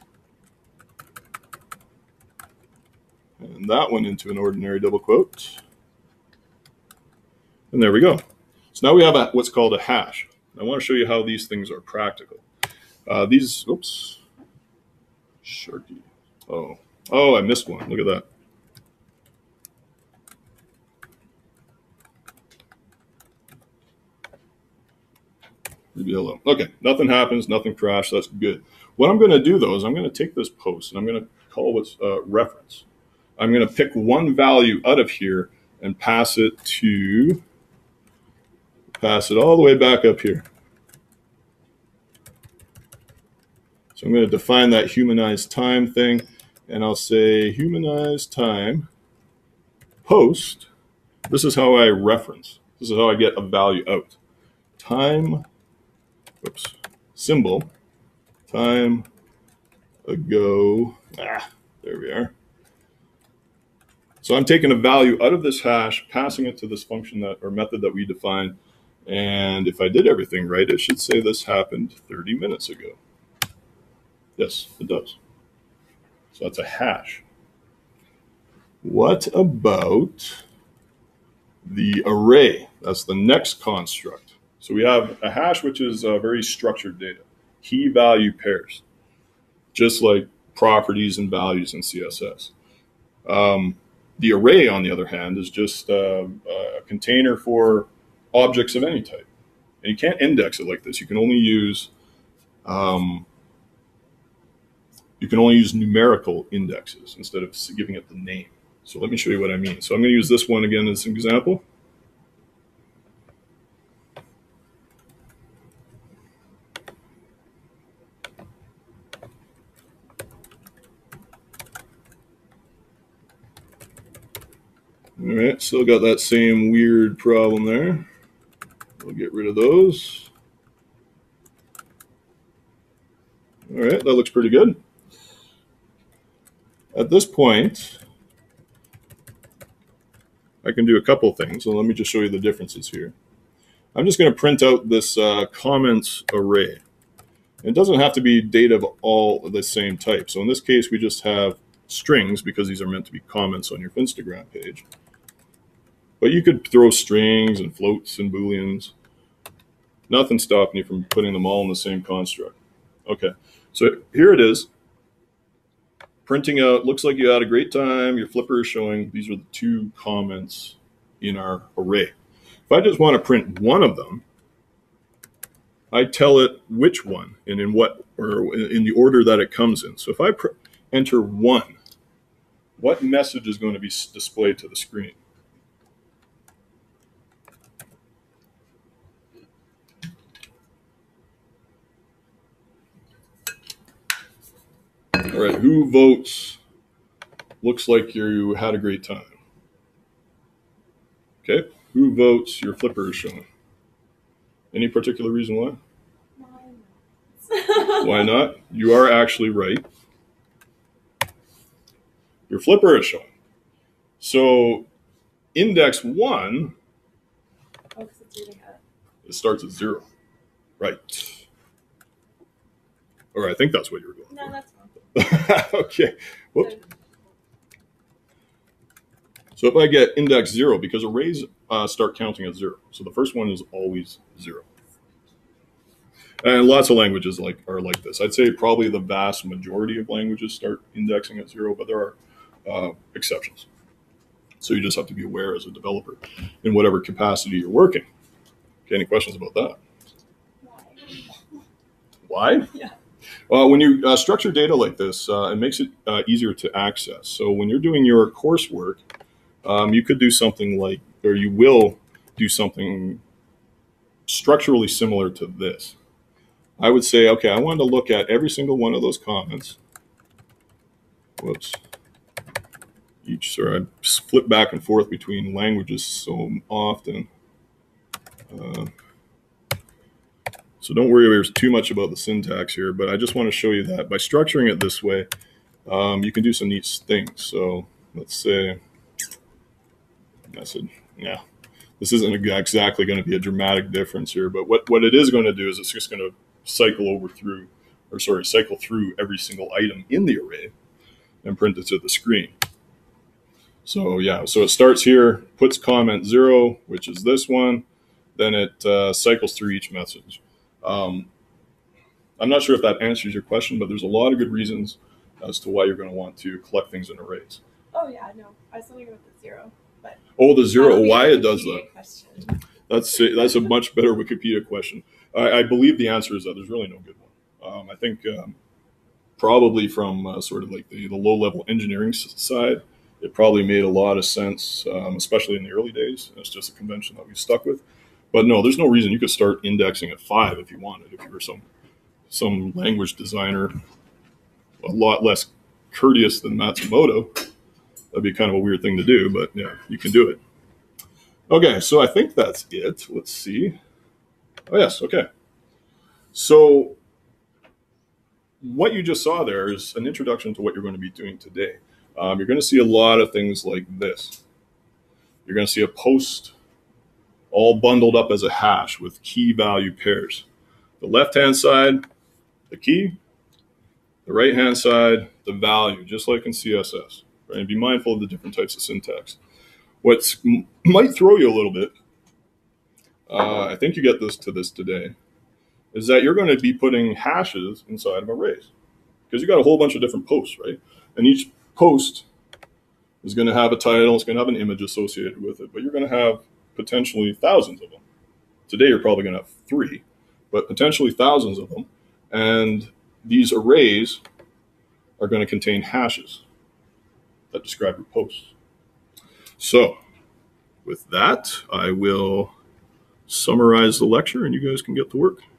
A: And that one into an ordinary double quote. And there we go. So now we have a, what's called a hash. I want to show you how these things are practical. Uh, these, oops, Sharky. Oh, oh, I missed one. Look at that. Hello. Okay, nothing happens, nothing crashed. That's good. What I'm going to do though is I'm going to take this post and I'm going to call what's uh, reference. I'm going to pick one value out of here and pass it to, pass it all the way back up here. So I'm going to define that humanized time thing, and I'll say humanized time post. This is how I reference. This is how I get a value out. Time, oops, symbol, time ago. Ah, there we are. So I'm taking a value out of this hash, passing it to this function that or method that we defined. And if I did everything right, it should say this happened thirty minutes ago. Yes, it does. So that's a hash. What about the array? That's the next construct. So we have a hash, which is uh, very structured data, key value pairs, just like properties and values in C S S. Um, the array, on the other hand, is just uh, a container for objects of any type. And you can't index it like this. You can only use um, you can only use numerical indexes instead of giving it the name. So let me show you what I mean. So I'm going to use this one again as an example. All right, still got that same weird problem there. We'll get rid of those. All right, that looks pretty good. At this point, I can do a couple things. So let me just show you the differences here. I'm just going to print out this uh, comments array. It doesn't have to be data of all the same type. So in this case, we just have strings because these are meant to be comments on your Instagram page. But you could throw strings and floats and booleans. Nothing stopping you from putting them all in the same construct. Okay, so here it is. Printing out, looks like you had a great time. Your flipper is showing. These are the two comments in our array. If I just want to print one of them, I tell it which one and in what, or in the order that it comes in. So if I enter one, what message is going to be displayed to the screen? All right, who votes? Looks like you had a great time. Okay, who votes? Your flipper is showing. Any particular reason why? Why not? You are actually right. Your flipper is showing. So index one,
B: Oh, 'cause it's reading it.
A: it starts at zero. Right. Or I think that's what you were going
B: No,
A: for.
B: that's fine.
A: Okay. Whoops. So if I get index zero, because arrays uh, start counting at zero. So the first one is always zero. And lots of languages like are like this. I'd say probably the vast majority of languages start indexing at zero, but there are uh, exceptions. So you just have to be aware as a developer in whatever capacity you're working. Okay, any questions about that? Why?
B: Yeah.
A: Well, when you uh, structure data like this, uh, it makes it uh, easier to access. So when you're doing your coursework, um, you could do something like, or you will do something structurally similar to this. I would say, okay, I wanted to look at every single one of those comments. Whoops. each, sorry, I flip back and forth between languages so often. Uh, so don't worry too much about the syntax here, but I just want to show you that by structuring it this way, um, you can do some neat things. So let's say, I said, yeah, this isn't exactly going to be a dramatic difference here, but what, what it is going to do is it's just going to cycle over through, or sorry, cycle through every single item in the array and print it to the screen. So yeah, so it starts here, puts comment zero, which is this one, then it uh, cycles through each message. Um, I'm not sure if that answers your question, but there's a lot of good reasons as to why you're going to want to collect things in arrays.
B: Oh yeah, no, I was wondering about the zero, but
A: Oh, the zero,
B: that'll be
A: why
B: a
A: it does that?
B: Wikipedia question.
A: That's a, that's a much better Wikipedia question. I, I believe the answer is that there's really no good one. Um, I think um, probably from uh, sort of like the, the low-level engineering side, it probably made a lot of sense, um, especially in the early days. It's just a convention that we stuck with. But no, there's no reason you could start indexing at five if you wanted. If you were some some language designer, a lot less courteous than Matsumoto, that'd be kind of a weird thing to do. But yeah, you can do it. Okay, so I think that's it. Let's see. Oh yes, okay. So what you just saw there is an introduction to what you're going to be doing today. Um, you're going to see a lot of things like this. You're going to see a post all bundled up as a hash with key value pairs. The left-hand side, the key. The right-hand side, the value, just like in C S S. Right? And be mindful of the different types of syntax. What might throw you a little bit, uh, I think you get this to this today, is that you're going to be putting hashes inside of arrays. Because you got a whole bunch of different posts, right? And each post is going to have a title, it's going to have an image associated with it, but you're going to have potentially thousands of them. Today you're probably going to have three, but potentially thousands of them. And these arrays are going to contain hashes that describe your posts. So with that, I will summarize the lecture and you guys can get to work.